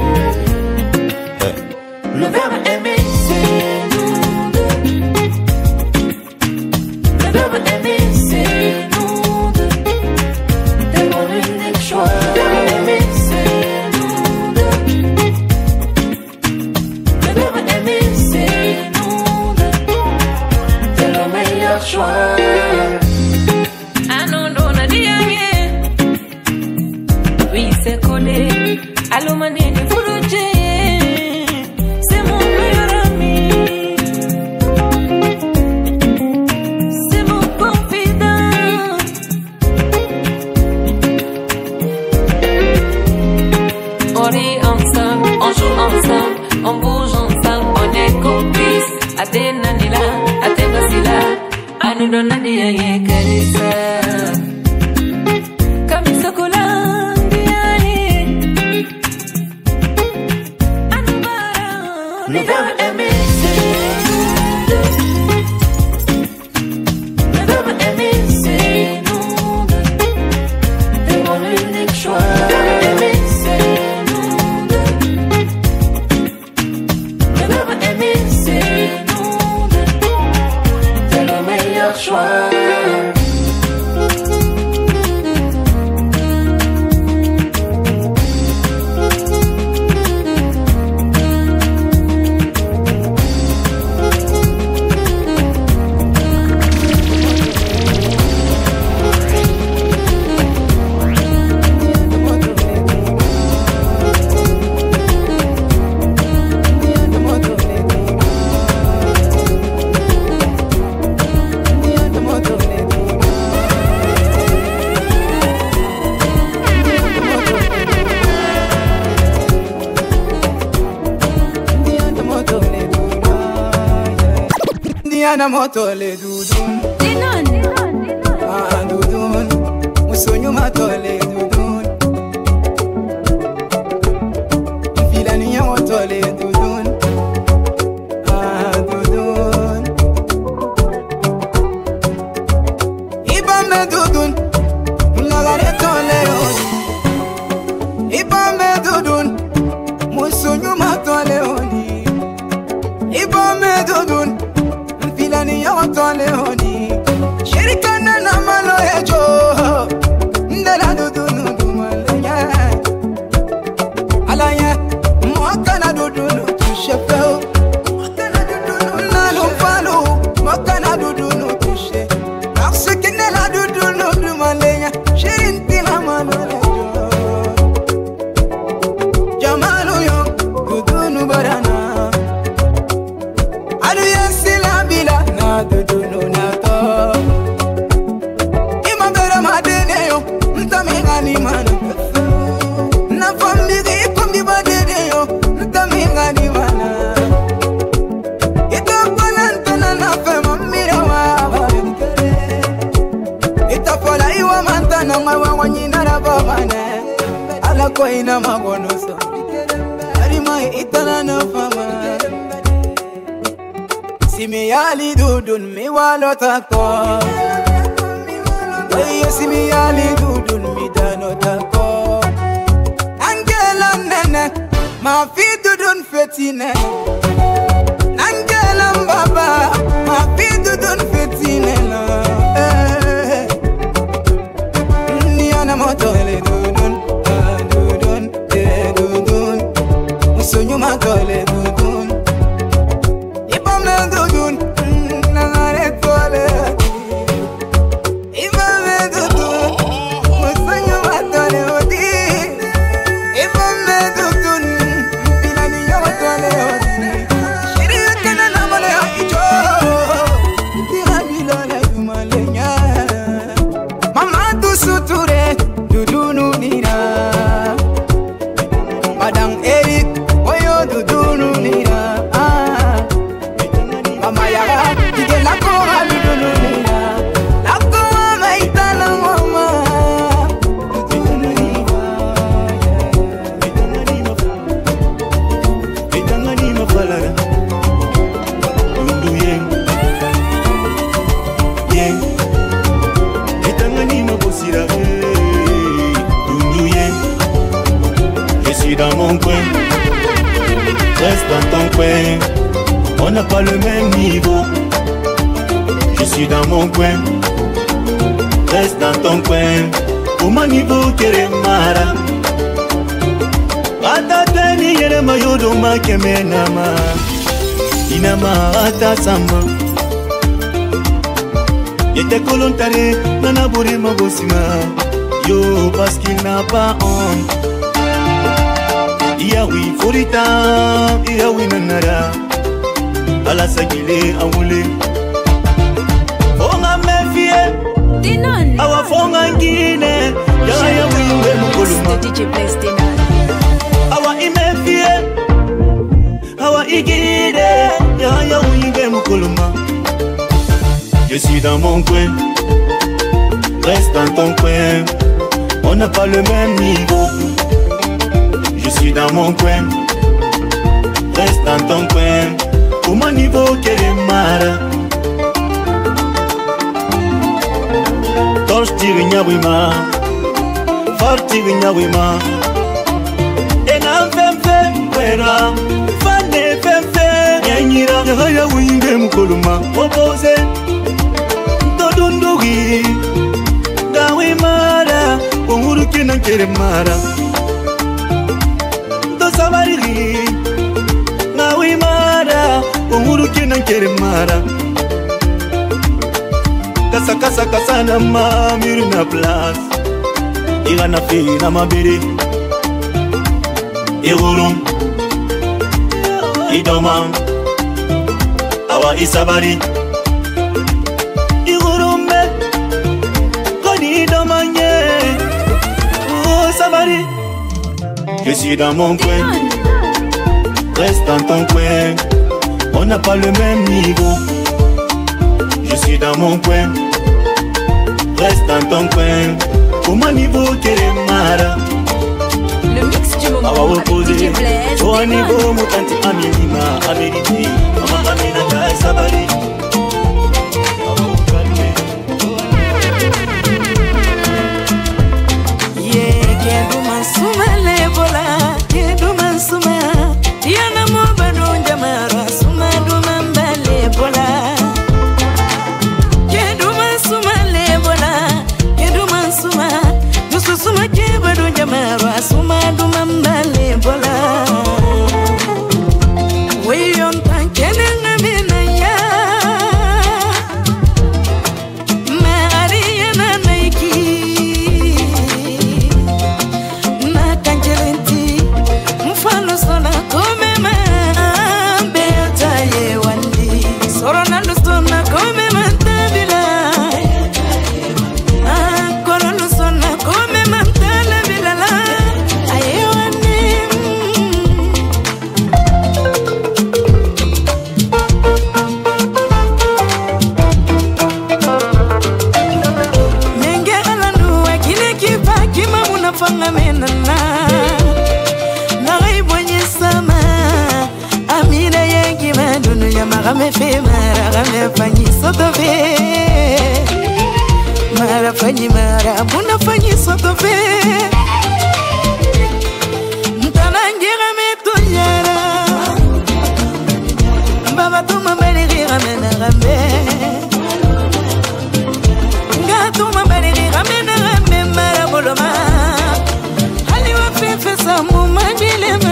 Le verbe aimer, c'est nous deux. Le verbe aimer, c'est nous deux. T'es mon unique choix. Le verbe aimer, c'est nous deux. Le verbe aimer, c'est nous deux. T'es le meilleur choix. Ah non, non, on a dit rien. Oui, c'est collé. Allô, mané de Fouroudjé. C'est mon meilleur ami. C'est mon confident. On rit ensemble, on joue ensemble, on bouge ensemble, on est complices. Adenanila, Atengasila, Anudonania Yekarisa. Kamisa Kolandiani. Le verbe aimer, c'est nous deux. Le verbe aimer, c'est nous deux. T'es mon unique choix. Le verbe aimer, c'est nous deux. Le verbe aimer, c'est nous deux. T'es le meilleur choix. Diana motole dudun. Ah dudun. Musonyo matole dudun. Filani motole dudun. Ah dudun. Ibame dudun. Nagare tole ya koina magonoso Arima itana na fama Simi yali dudun mi walo tako Oye simi yali dudun mi dano tako Angela nene ma fi dudun fetine Angela mbaba ma fi dudun fetine no Niana motole dudun dudun dudun Musunyu matole dudun Ibam na dudun nangare tole Ibam na dudun musunyu matole odi Ibam na dudun bilani yo matole odi Shiri kana na mole ijo Tira bilona jumalenya Mama tu suture dudunu nina Madam Eric oyo dudunu nina ah. Mama yaga dige lako dudunu nina Lako maitala mama dudunu nina Itanga ni mafalara Dundu yen Yen Itanga ni mabosira Dundu yen Je suis dans mon coin Reste dans ton coin On n'a pas le même niveau Je suis dans mon coin Reste dans ton coin Pour mon niveau keremara Ata teni yere mayodo makeme nama Inama ata samba Yete kolontare nana bori mabosima Yo parce qu'il n'a pas honte Iyawi forita Iyawi nanara Ala sagile awule Fonga mefie Dinon Awa fonga ngine Ya ya wiwe mukoluma D J Blaze Dinon Awa imefie Awa igide Ya ya wiwe mukoluma Je suis dans mon coin Reste dans ton coin On n'a pas le même niveau Je suis dans mon coin Reste dans ton coin Pour mon niveau keremara Torch tiri nyawima Far tiri nyawima Enam femfe Wera Fane femfe Nyanyira Yahaya winge mukoluma Opose Dodundugi Dawimara Onguru kina keremara Dosabariri Nawimara Onguru kina keremara Kasa kasa kasa na mamiru na place Iga na fi na mabiri Igurum Idoma Awa isabari Igurume Koni idoma nye Oh sabari Je suis dans mon coin Reste dans ton coin On n'a pas le même niveau Je suis dans mon coin Reste dans ton coin Pour mon niveau keremara Le mix du moment Awa opposé D J Blaze Au Dinon niveau mutanti aminima Ameriti Mama kamina jai sabari Yeah, kedu masuma lebola, kedu masuma. Diana mo badon jamara, suma do mamba lebola. Kedu masuma lebola, kedu masuma. Nusu suma ke badon jamara, suma do mamba lebola. We on tankene na mina ya. me fe mara me fanyi soto fe mara fanyi mara muna fanyi soto fe mtana ngira me tunyara baba tuma bali gira me na gambe nga tuma bali gira me na gambe mara boloma hali wa fe fe samu mabilema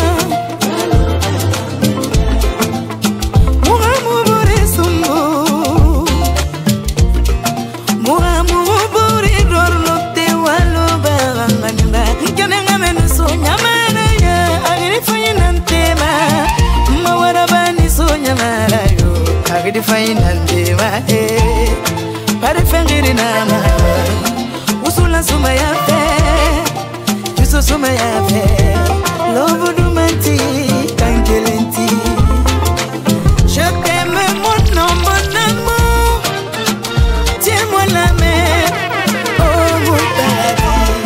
Agidi final dema eh pare fengiri nama usula suma ya fe juso suma ya fe love du menti kangelenti je t'aime mon nom mon amour tiens-moi la main oh mon paradis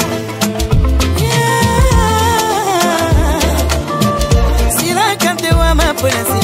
yeah. Si la cante wa ma prensa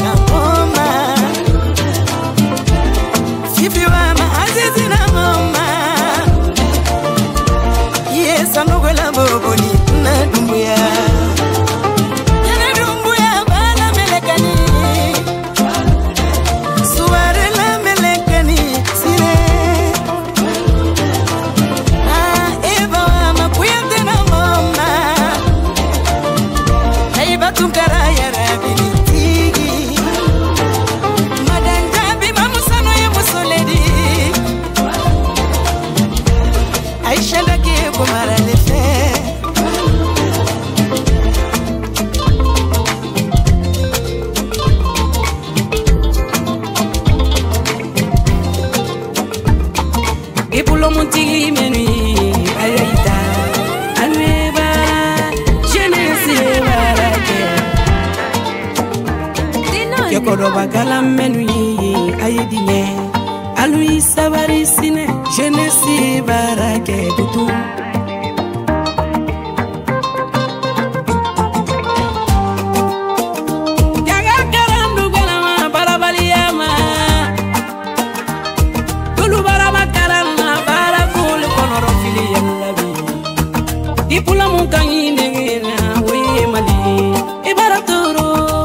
Bakala menui ayedine alui sabari sine jeunesse barake tutu jaga karandu galama barabaliyama tulu baraba karana barakul konoro fili yallabi dipula munkanyine na we mali ibaraturu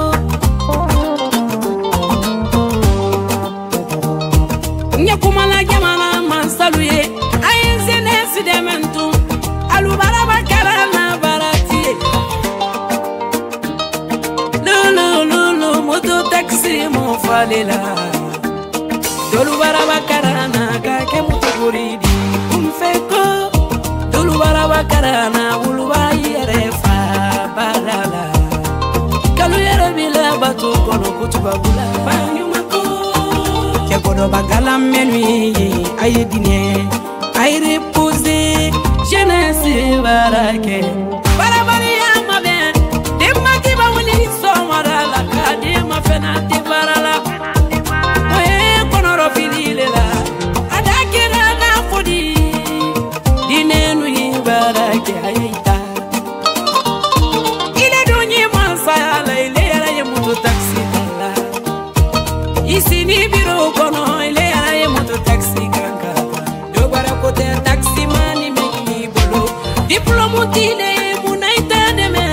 kumala jamana mansaluye ayenzene sidementu alubara bakara na barati lulu lulu moto taxi mo falela dolubara bakara na kake mutuguridi umfeko dolubara bakara na uluba yerefa balala kalu yere bila batu kono kutubabula banyuma kodo bagala menui ayedine ay reposer jeunesse barake barabari ama ben demma ki bawli somara la kadema fenati barala oye konoro fililela adakira na fodi dinenu barake ayita ile donyi mansa la ile ya yemuto taxi dala isini biro kono ile ya moto taxi kaka dogara kote taxi mani mini bolo diplomotile munaita de me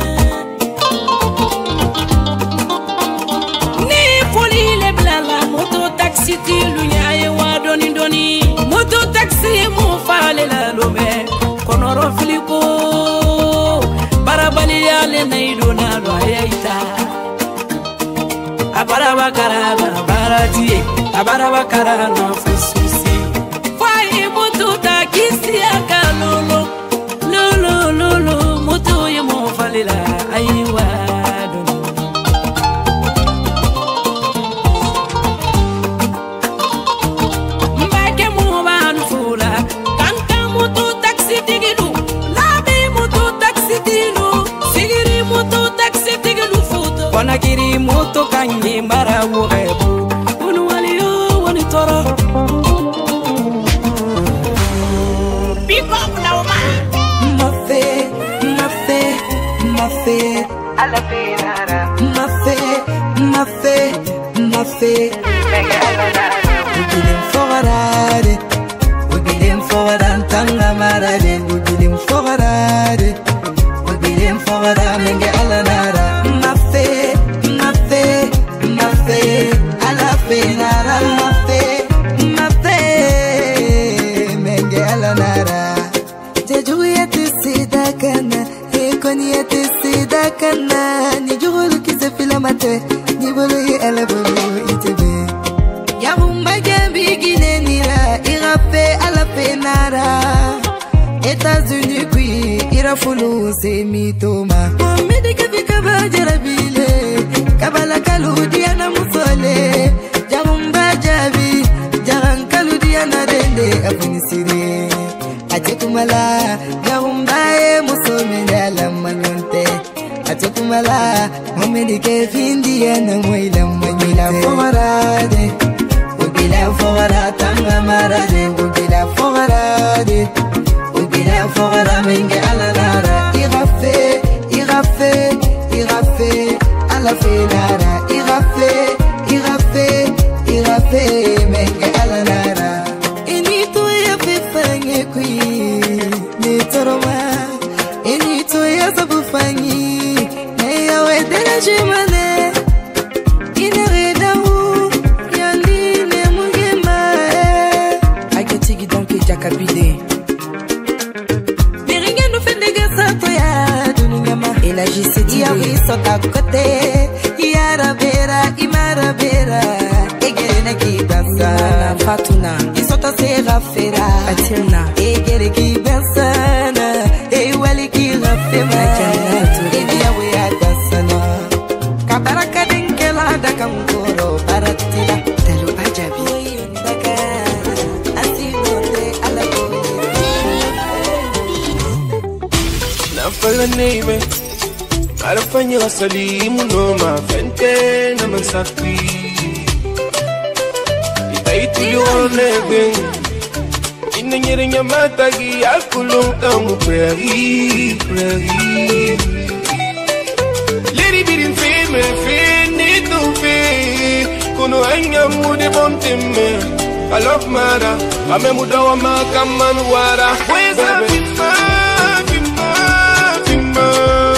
ni foli le blala moto taxi tilu nyaye wa doni doni moto taxi mo fale la lobe konoro filiko barabali yale naidona lo ayita abaraba karana barati abaraba karana fususi fai mutu takisi akalolo lolo lolo mutu yemo falila aiwa don mbake mo ban fula kanka mutu taxi tigilu labi mutu taxi tigilu sigiri mutu taxi tigilu futo konakiri mutu kanyi marawo ebu unu waliyo wani toro pick up now man ma fe ma fe ma fe ala fe nara ma fe ma fe ma fe Ugilim fogarade Ugilim fogadan tanga marade Ugilim fogarade Ugilim fogara menge alanara Ma fe, ma fe, ma fe Ala fe nara ma fe, ma fe Menge alanara Jeju yete sidakana Ekoni yete sidakana Ni jugulu kise filamate Ni bulu yi ele bulu itebe Yahumba jambi gine nira Ira fe ala fe nara États-Unis kui ira fulu se mitoma Mohamed kafika bajarabile Kabala kaludiana musole Yahumba jabi Jaran kaludiana dende afunisire Achekumala Yahumba e musome ala manyonte Achekumala Mohamed kefindiana moila manyila fogarade Ugila fogara tanga marade Ugila fogarade Ugila fogara menge ala nara Irafe, irafe, irafe Ala fe nara Irafe, irafe, irafe Menge ala nara Inito ya fe fange kui Nitoroma Inito ya sabu fangi Neya wedela jimane Inere daou Yandi ne mungema Aketigi donke jakabide La J C T V sota kote Yara vera, imara vera Egere na ki dansa Fatuna Isota se rafera Atilna Egere ki dansana Ewali ki rafema Ebi ya we a dansana Kabaraka denkela daka mkoro Baratila Talo ajabi Daka Asinote ala Nafala name Alafanya salimu no mafente na masafi Itaituli onebe Inanyere nyamatagi akulung kamu prairie prairie Lady birin feme fene to fe Kono anya mude bomteme Alof mara ame muda wa makaman wara Weza fima fima fima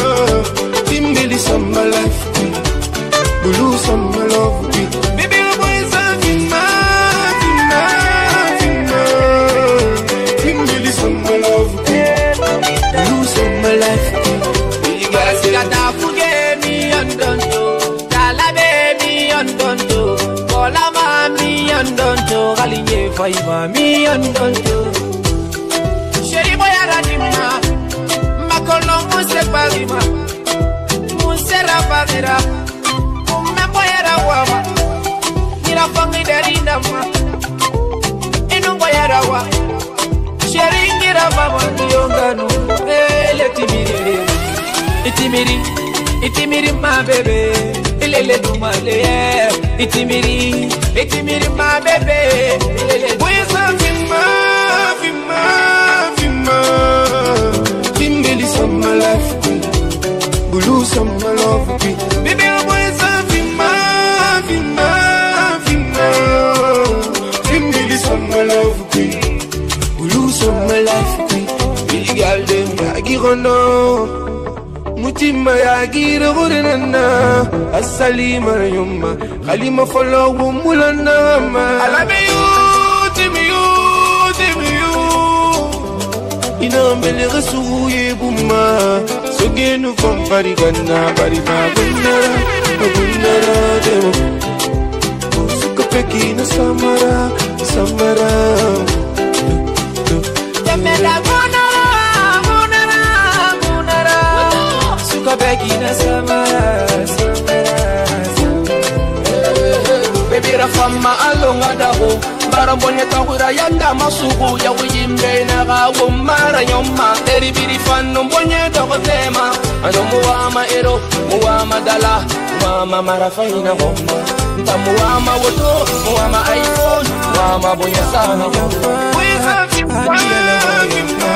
Summer life, blue summer love, baby, the boys are fima, fima, fima. Really summer love, blue summer life. You guys gotta forget me and don't you, Tala baby and don't you, Kola mami and don't you, Galinye five me and don't you. Sherry boy aradima, Makolo muse parima. Sera padera, me boyera wama, mira fangi derina ma, inu boyera wa, sheringira mama yonganu, ele timiri, itimiri, itimiri ma bebe, ilele dumale, itimiri, itimiri ma bebe, ilele. Weza fima, fima, fima, fimbili summer life. Blue summer love, baby, I'm always a fima, fima, fima. Fimbili summer love, blue summer life, big girl dem yagi rono, mutima yagi rorenana, asali marayuma, kalima follow mulana ma. Alabe you, timi you, timi you. Ina mele resuye buma. Sogenu from Parigana, Parina, Bunara, Bunara, Demo. Suka Pekina, Samara, Samara. Jamela, Bunara, Bunara, Bunara. Suka Pekina, Samara, Samara. Baby, Rafama, Alonga, Daho. Barambonye tahura yanda masuku ya wujimbe na gawo mara nyoma eri biri fanu mbonye dokotema ano muwama ero muwama dala muwama marafaina gomma nta muwama woto muwama iPhone muwama bonye sana gomma weza fima fima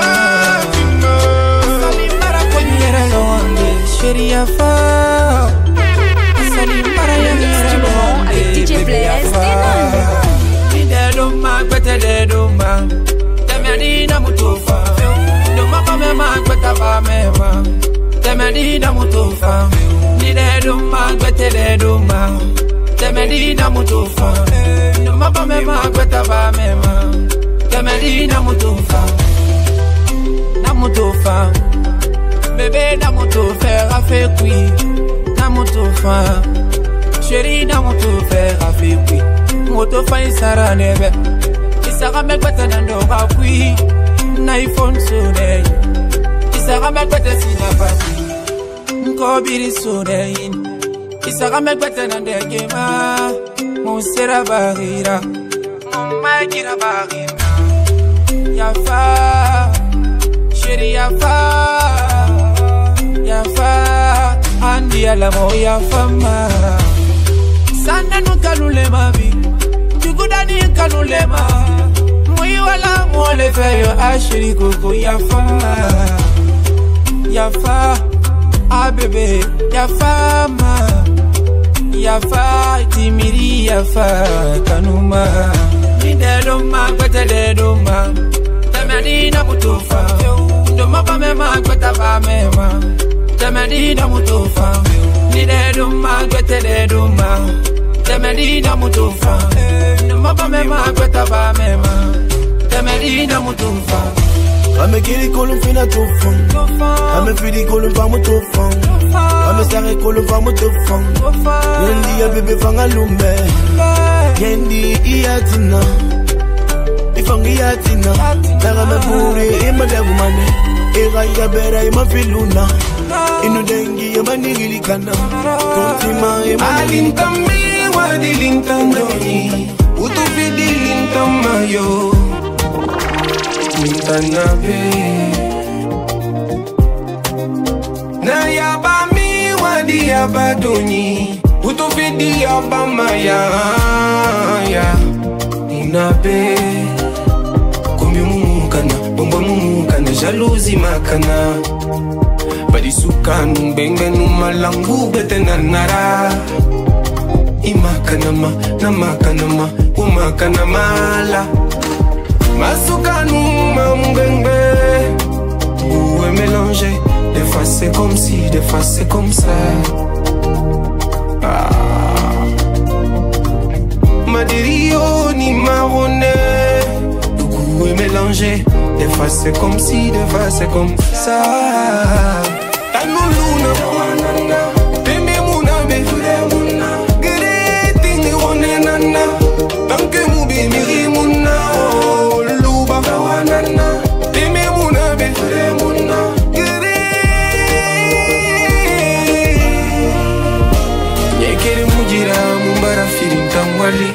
sali mara konyera londe sheria fa sali mara yanyera londe D J Blaze yafa Nideduma kwete deduma Temedina mutufa Duma kame ma kweta ba mema Temedina mutufa Nideduma kwete deduma Temedina mutufa Duma kame ma kweta ba mema Temedina mutufa Na mutufa Bébé na mutufa Rafe kui Na mutufa Chérie na mutufa Rafe kui Mutufa isara nebe Isara mekwete nandoga kui Na iPhone sune Isara mekwete sinapati Nkobiri sune Isara mekwete nandegema Musera barira Mumagira barira Yafa Chérie yafa Yafa Andi alamo yafa ma Sana nukalulema bi Jugudani kalulema Mui wala mwole feyo ashiri koko yafa Yafa Ah bebe yafa ma Yafa timiri yafa kanuma Nideduma kwete deduma Temedina mutufa Nduma pa mema kweta pa mema Temedina mutufa Nideduma kwete deduma Temedina mutufa Nduma pa mema kweta pa mema Temedina mutufa Ame kiri kolum fina tufon Ame fidi kolum fa mutufon Ame sare kolum fa mutufon Yendi ya bebe fanga lumbe Yendi iya tina Ifangi iya tina Naga me puri ima degumane Ega iya bera ima filuna Inu dengi ima nigilikana Kontima ima Alintami wadi lintandoni Utu fidi lintamayo Lintanabe Na yaba mi wadi yaba doni Utu fidi yaba maya ya Inabe Kumbi mumukana Bomba mumukana Jalousie makana Badisuka numbenga numalangu bete nanara Imakana ma Namakana ma Umakana mala Masuka nouma mbengbe Où est mélangé Des fois c'est comme si, des fois c'est comme ça ah. Madirio ni marronné Où est mélangé Des fois c'est comme si, des fois c'est comme ça Tanuluna wanana Bembe muna befure muna Gere tingi wane nana Tanke mubi miri muna Wanana, dime muna befure muna gere. Nyekere mujira mumbara firin tangwali.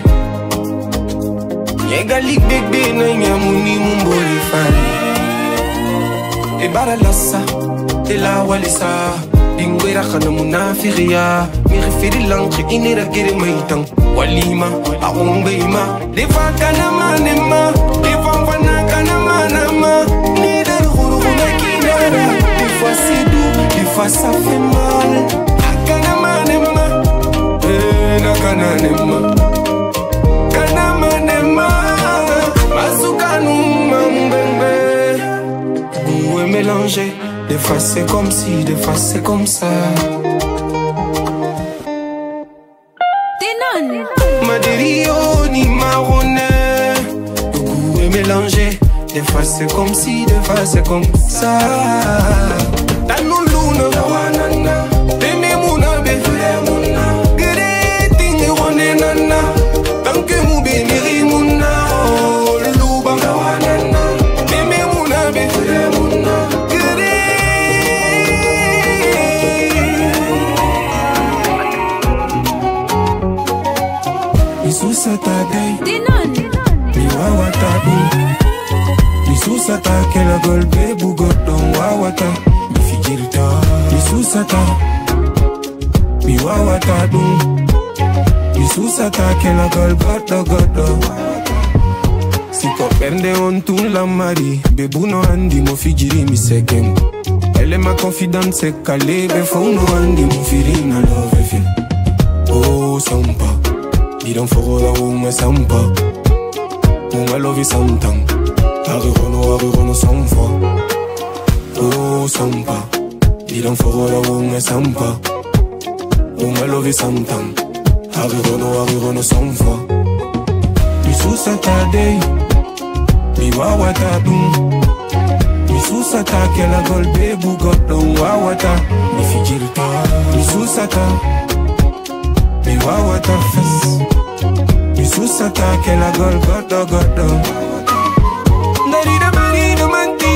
Nyegali bebe na nyamuni mumbori fali. Ebara lassa, ela walisa. Ingwera khana munafiria. Mirifiri lankri inera gere maitang. Walima, aumbeima. Defa kana manema, defa fana kana manama. Nida ruruna kinara. Des fois c'est doux, des fois ça fait mal. Kana manema, eh na kana nema. Kana manema, masuka numa mbembe. Goût est mélangé, des fois c'est comme si, des fois c'est comme ça. Madirio ni marronné, le goût est mélangé. Des fois c'est comme si, des fois c'est comme ça. Tanuluna wanana, deme muna befure muna. Gere tingi wane nana, tanke mube miri muna. Luba wanana, deme muna befure muna. Gere Isusa tadei, mi wawata du. Isusa ta kela golbe bugodon wawata. Mi figirta. Isusa ta, mi wawata du. Isusa ta kela golgodo godo. Siko perde on tun la mari, bebuno andi mo figiri mi seken. Elle est ma confidente, c'est calé, befo no andi mo firina love fin. Oh sampa. Idan fogoda unga sampa Unga lovi samtang Arigono arigono samfa Oh sampa Idan fogoda unga sampa Unga lovi samtang Arigono arigono samfa Misusa tadei Mi wawata dum Misusa ta kela gol bebu goddo wawata Mi fijirta Misusa ta Mi wawata fes Misusa ta kela gol goddo goddo Narida marina manti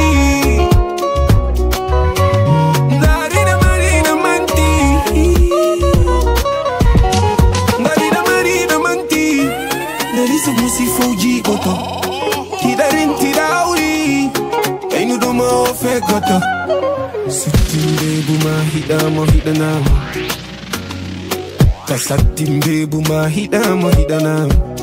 Narida marina manti Narida marina manti Narisa musi fauji goto Tidarin tidauri Ainu doma ofe goto Sitimbe buma hida mo hida na Kasatimbe buma hida mo hida na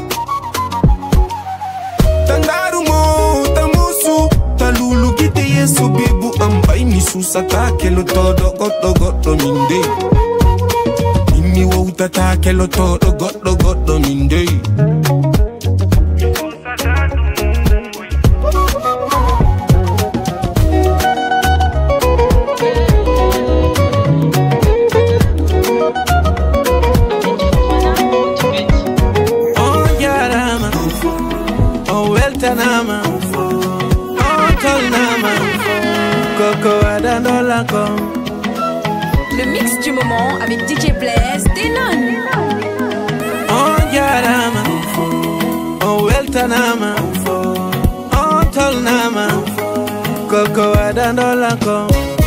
Tandaru mo tamusu Talulu gite yesu bebu ambai Misusa takelo todo goto goto minde Mimi wauta takelo todo goto goto minde Le mix du moment avec D J Blaise Denon. Oh Yarama, oh Weltanama, oh Tolnama, Coco Adandolako.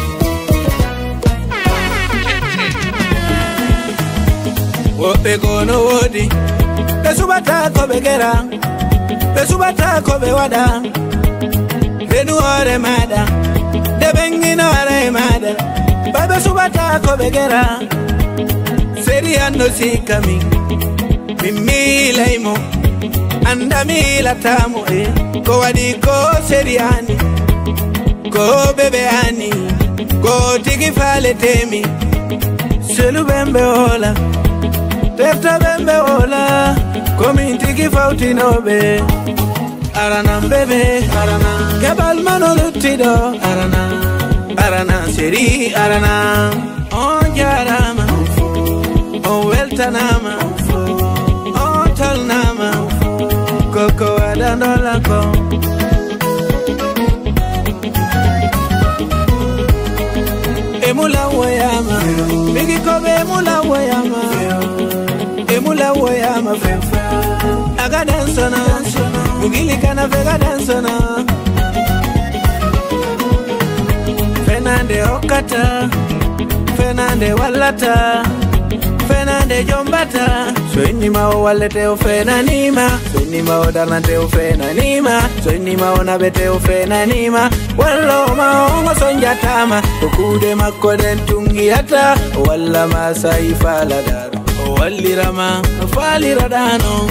Wope gono wodi, Pesubata kobegera, Pesubata kobewada, Benuare mada. Bengino are mada Baba subata kobegera Seriano si kami Mimi laimo Anda mila tamu eh Ko wadi ko seriani Ko bebeani Ko tiki fale temi Selu bembe ola Tefta bembe ola Komi tiki fauti nobe Arana bebe Arana Kebal mano lutido Arana Arana seri arana Oh yarama Oh weltanama Oh talnama Coco adandolako Emula wayama Bigi kobe emula wayama Emula wayama Aga dansona Mugili kana vega dansona Fernande Okata Fernande Walata Fernande Jombata Soinima o walete o fenanima Soinima o darnante o fenanima Soinima o nabete o fenanima Wallo ma ongo sonjatama Okude makoden tungiata Walla masa ifaladar Wallirama faliradano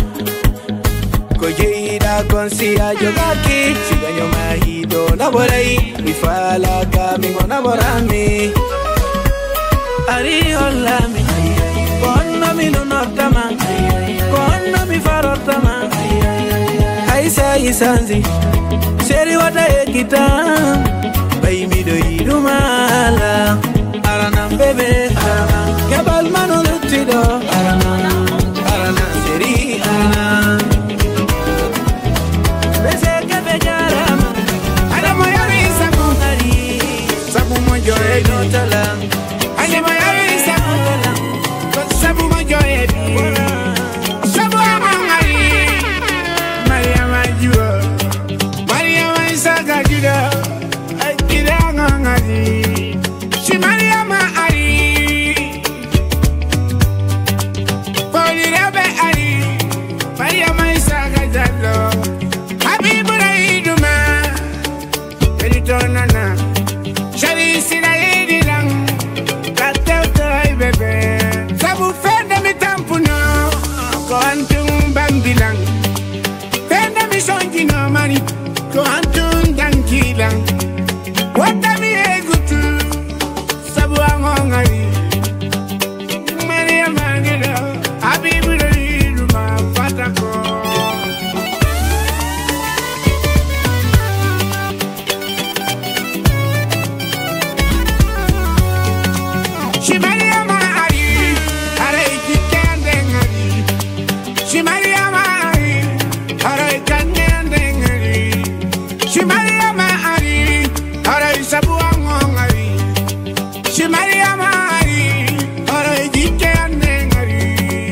Kojida konsia jogaki Siganyo mahido naborai Ifala kamingo naborami Ari olami Kono mi nunotama Kono mi farotama Haisa isanzi Seri wata ekita Baimido idumala Arana bebe Arana Kebal manu lutido Arana Arana seri arana Sabu mayari sabu sabu majoye sabu amangari Maria majua Maria maisaka juda akira ngangari si Maria ma ari Maria Mari, Ara Isabu Angari. She Maria Mari, Ara Jike Anengari.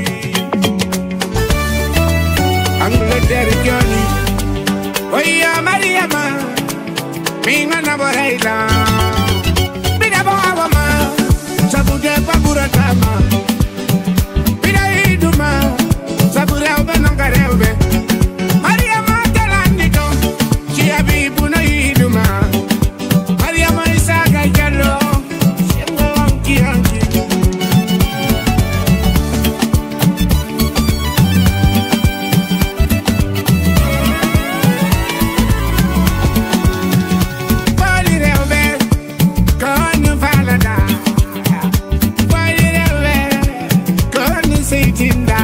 Angleterre Johnny, Oya Maria Ma, Minga Naboraila. Bida Bawama, Sabude Paburatama. Bida Iduma, Sabura Benangarebe. Maria Matalanito, Chiabi Puna Iduma. Maria Maisaga Yellow, Shengo Anki Anki. Bali Rebe, Konu Valada. Bali Rebe, Konu Seitinda.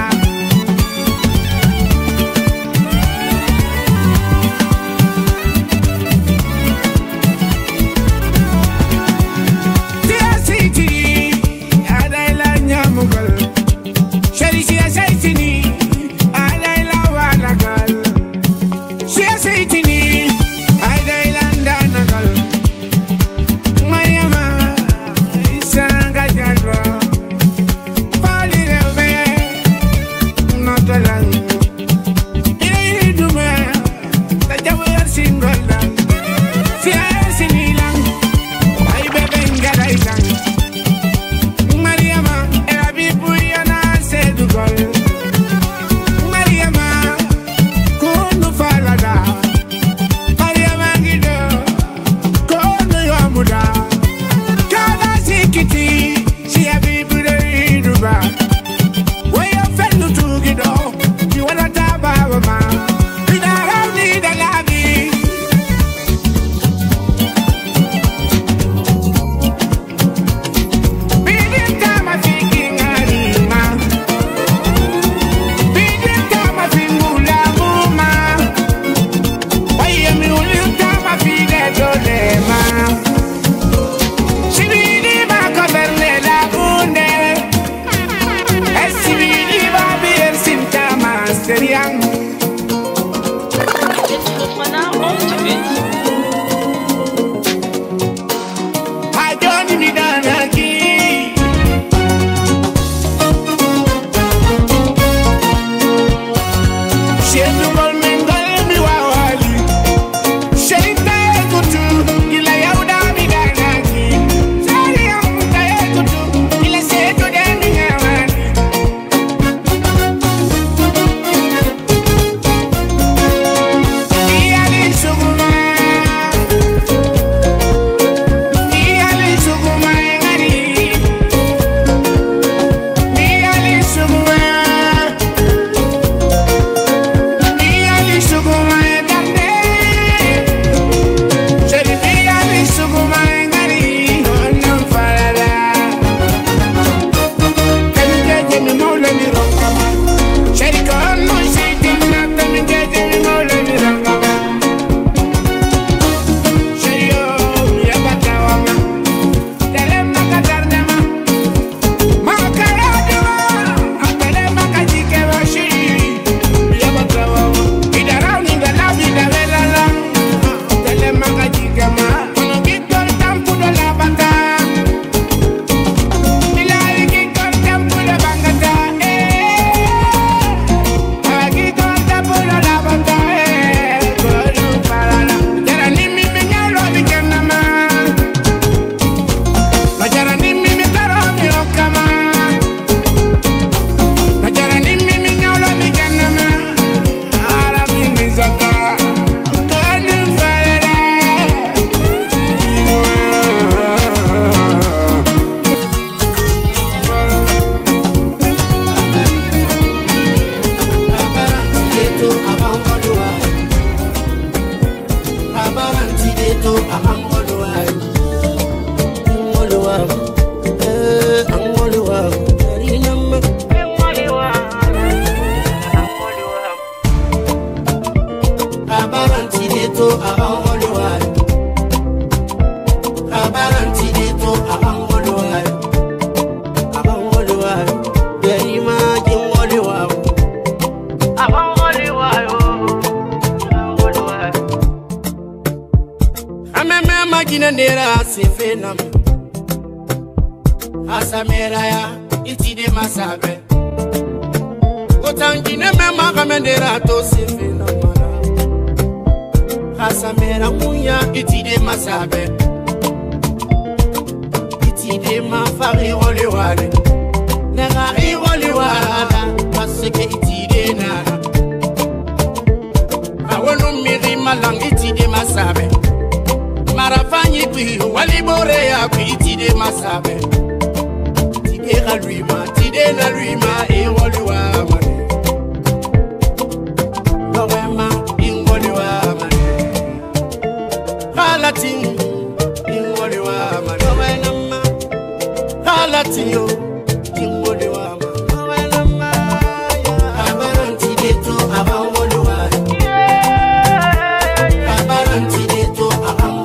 Kine nera sefenam Asamera ya itide masabe Otangine mema kamendera to sefenam Asamera munya itide masabe Itide ma fari rolewane Nera rolewana Parce que itide nana Awonu miri malang itide masabe Marafanyi kwi walibore ya kwi itide masabe Tide na luima, tide na luima e woliwa mane Lorema ingoliwa mane Halatin ingoliwa mane Lorenama Halatin yo ingoliwa mane Lorenama Abaran tide to aban woliwa Abaran tide to aban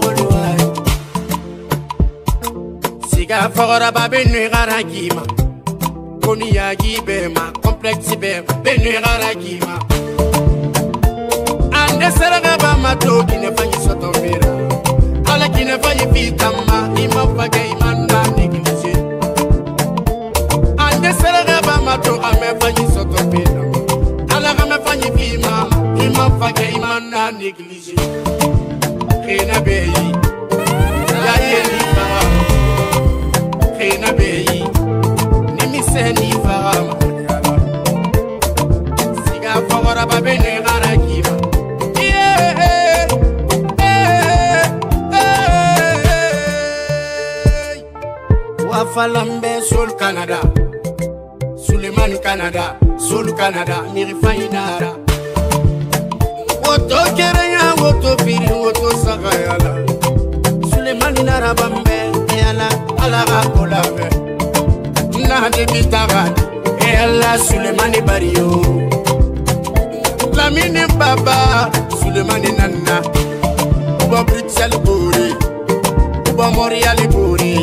Siga fora ba benu garagima Koni yagi bema complexe be benu garagima Ande seraga ba mato kine fanyi sotombira Ala kine fanyi vitama ima faga imanda neglige Ande seraga ba mato ame fanyi sotombira Ala game fanyi vima ima faga imanda neglige Kena beyi Ya yeli fara Kena beyi Nimi seni fara Siga fawara babe ne gara kiba Yeah Eh Eh Wafalambe sol Canada Suleiman Canada Sol Canada Miri fainara Woto kerenya woto firi woto sagayala Suleiman narabambe Yala ala rakolave Na de bitagad Yala Suleimani Bario Lamine baba Suleimani nana Uba Britsel buri Uba Moriali buri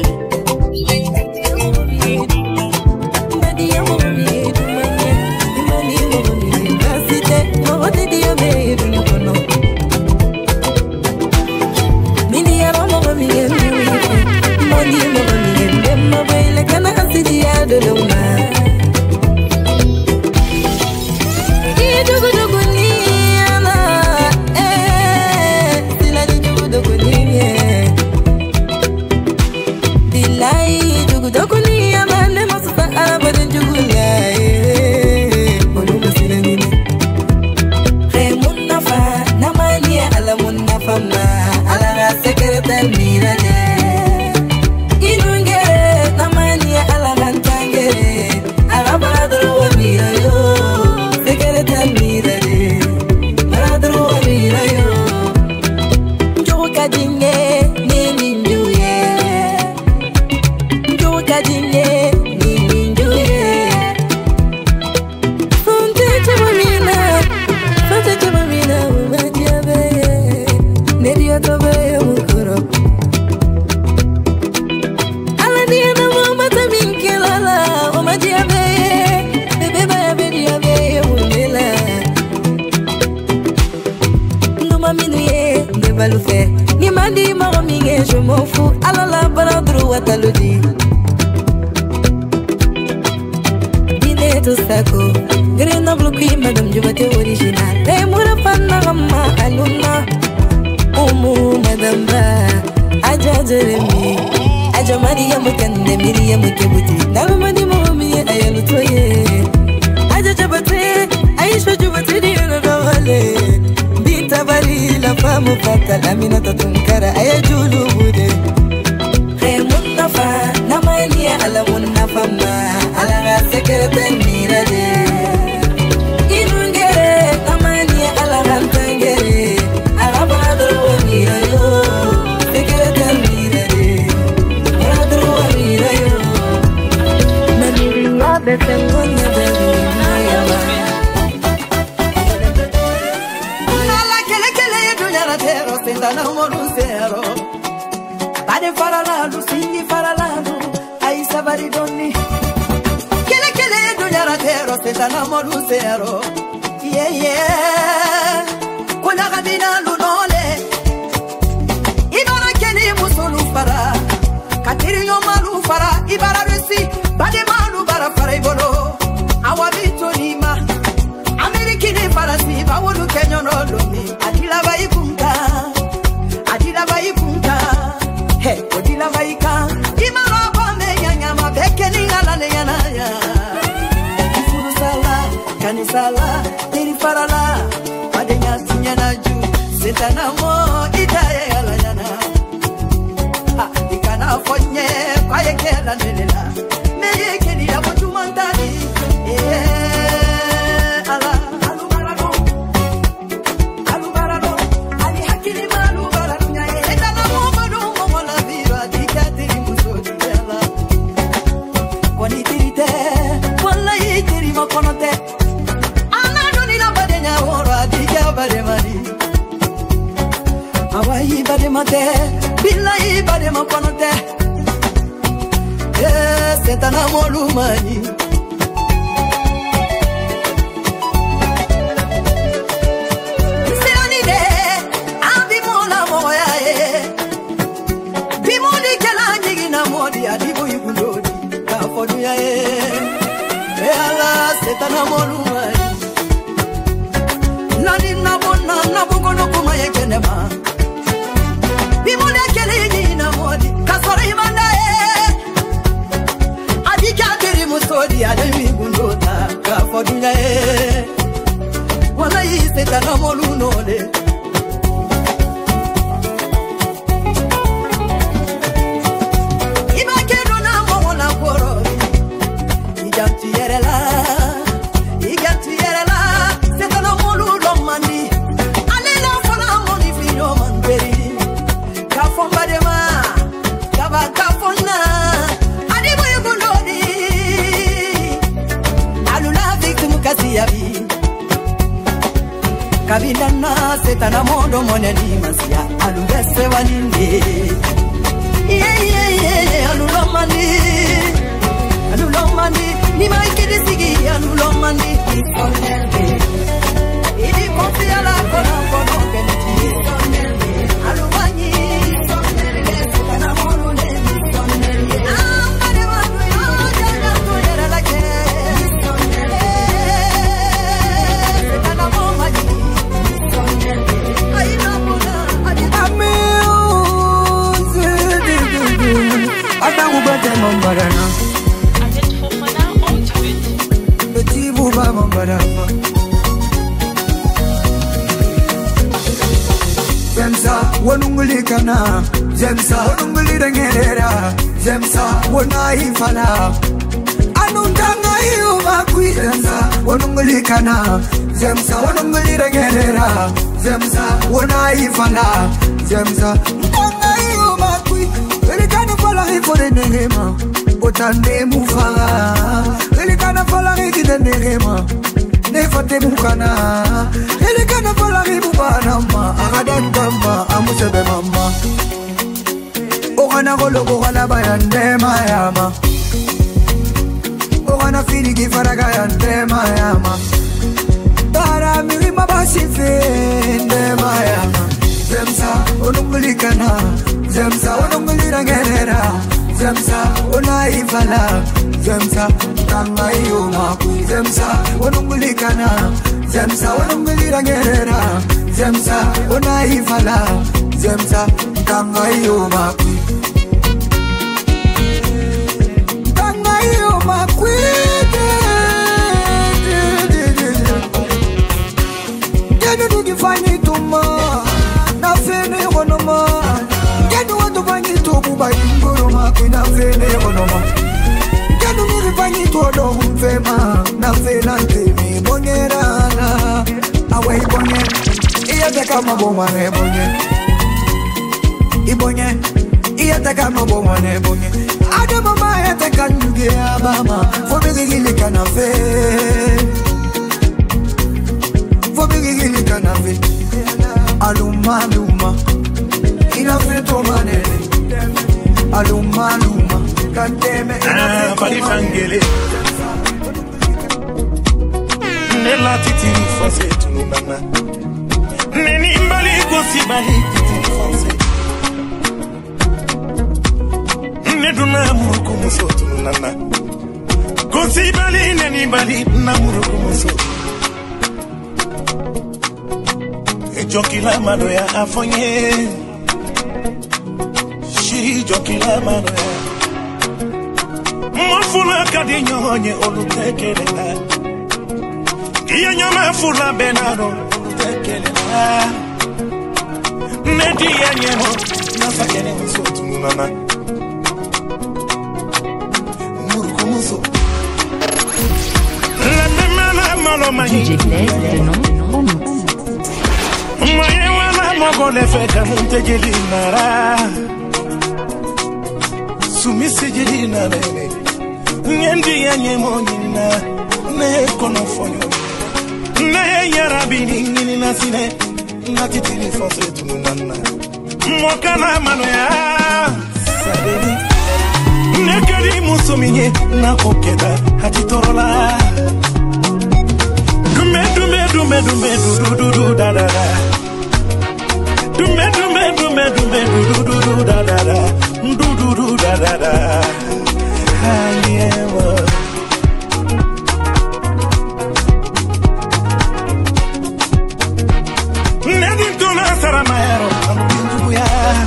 Yeah, yeah. Kuna kabina lunole Ibara keni muso farala, tiri farala, adenya tinyana ju, setana mo itaye alanyana. Ha, ikana fonye, kwa yekela nelela, me yekeli ya motu mandani, eh, ala, alubarado, alubarado, ali hakili malubarado, nyaye, etana mo manu mo mola vira, dikatiri musodi yala. Wani tirite, wala yitiri mo konote, bade mari awai bade mate billahi bade makonote eh setana molumani siani de abi mola moya eh bimoni kala nyigina modi adibu igundodi ka fodu ya eh eh ala setana molumani nani nabona nabugono kuma yekenema bimule kelini na modi kasore imanda e adika tiri musodi ademi gundota ka fodunya e wala yise tana molunole ibakeno na mola koro ijanti yerela ijanti yerela setana mandi alela fala moni fino manberi kafomba dema kaba kafona adibo yugolodi alula victim kasi yabi kabindana setana mondo moneni masia alugese waninde yeah yeah yeah alula mandi alula mandi ni maikidi sigi alula mandi idi confia la kono kono keneti alubani kana molu ne amane wangu yo jana to yera la ke kana moma ji aina bona ame atangu bate mombarana avec Fofana on tweet petit bouba mombarana Zemsa, wanungulikana Zemsa, wanungulirengerera Zemsa, wanaifala Anundanga iyo makwi Zemsa, wanungulikana Zemsa, wanungulirengerera Zemsa, wanaifala Zemsa, ndanga iyo makwi Welikana fala hifore nehema Otande mufala Welikana fala hikide nehema Nefate mukana Elikana fala hibu banama Agadan kama amusebe mama Ogana golo gogana bayande mayama Ogana fili gifaraga yande mayama Tara mirima basife nde mayama Zemsa onungulikana Zemsa onungulirangerera Zemsa onaifala Zemsa tanga iyo makui Zemsa onungulikana Zemsa onungulirangerera Zemsa onaifala Zemsa tanga iyo makui Tanga iyo makui Genu nugifanyi tuma Na fene konoma Genu watu fanyi tubu Bayingoro makui na fene konoma Genu nugifanyi tuodo mfema Na fena ntemi bongerana Awe ibonye Iyate kama bomane bonye Ibonye Iyate kama bomane bonye Ade mama yate kanjuge abama Fobigili kanafe Fobigili kanafe Aluma aluma Inafe tomanele Aluma aluma Kanteme inafe tomanele Nela titiri fonse tunu mama Neni mbali kosi bali titiri fonse Neduna muru kumuso tunu nana Kosi bali neni bali na muru kumuso Ejoki la mano ya afonye Shiri joki la mano ya Mofula kadi nyonye olutekele Iya nyama fula benado tekele na Nedi ya nyemo nasa kene muso tunana Murku muso La memana malo mahi D J Blaise de nom Oumou Mwaye wana mogo le feka munte jeli nara Sumisi jeli nara Nyendi ya nyemo nina Ne kono fonyo Ne yarabini nini nasine Nati telefonse tununana Mwakana mano ya Sabeni Nekari musuminye Na kokeda hati torola Dume dume dume dume du du du du da da da Dume dume dume dume du du du du da da da Du du du da da da Haliewa Saramero, Ambuya.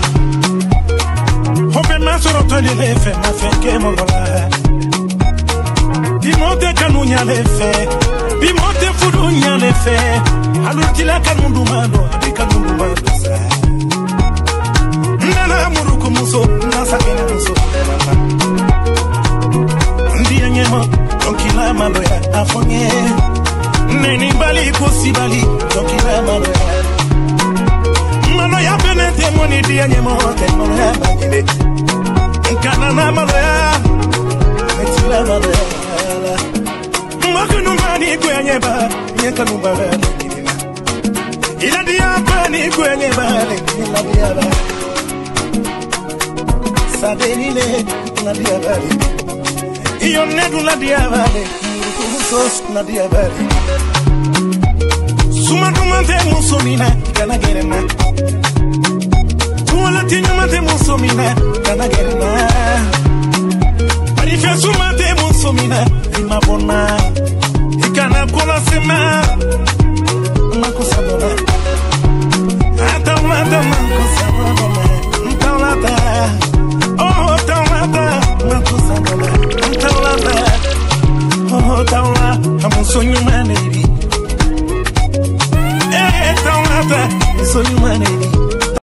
Hope Masoro Tony Lefe, ma fenke mogola. Bimote kanunya lefe, bimote fudunya lefe. Alutila kanundu mando, adi kanundu mando sa. Nana muruku muso, nasa kene muso. Ndiye nyemo, donkila mando ya afonye. Neni bali kosi bali, donkila mando ya. Mano ya benete moni dia nyemo te mano ya bagile Nkana na mano ya Metila mano ya Mwakunu mani kwenye ba Nyeka numba vele Ila dia pani kwenye ba Ila dia ba Sadenile na dia vale Iyo nedu na dia vale Muruku sos na dia vale Suma dumante musomina Kana gerena Tuwala tinyumate musomina Kana gerena Parifya sumate musomina Ima bona Ikana kola sema Mako sabona Atawata mako sabona Ntawata Oh tawata Mako sabona Ntawata Oh tawa Amusonyuma nebi Eh tawata Amusonyuma nebi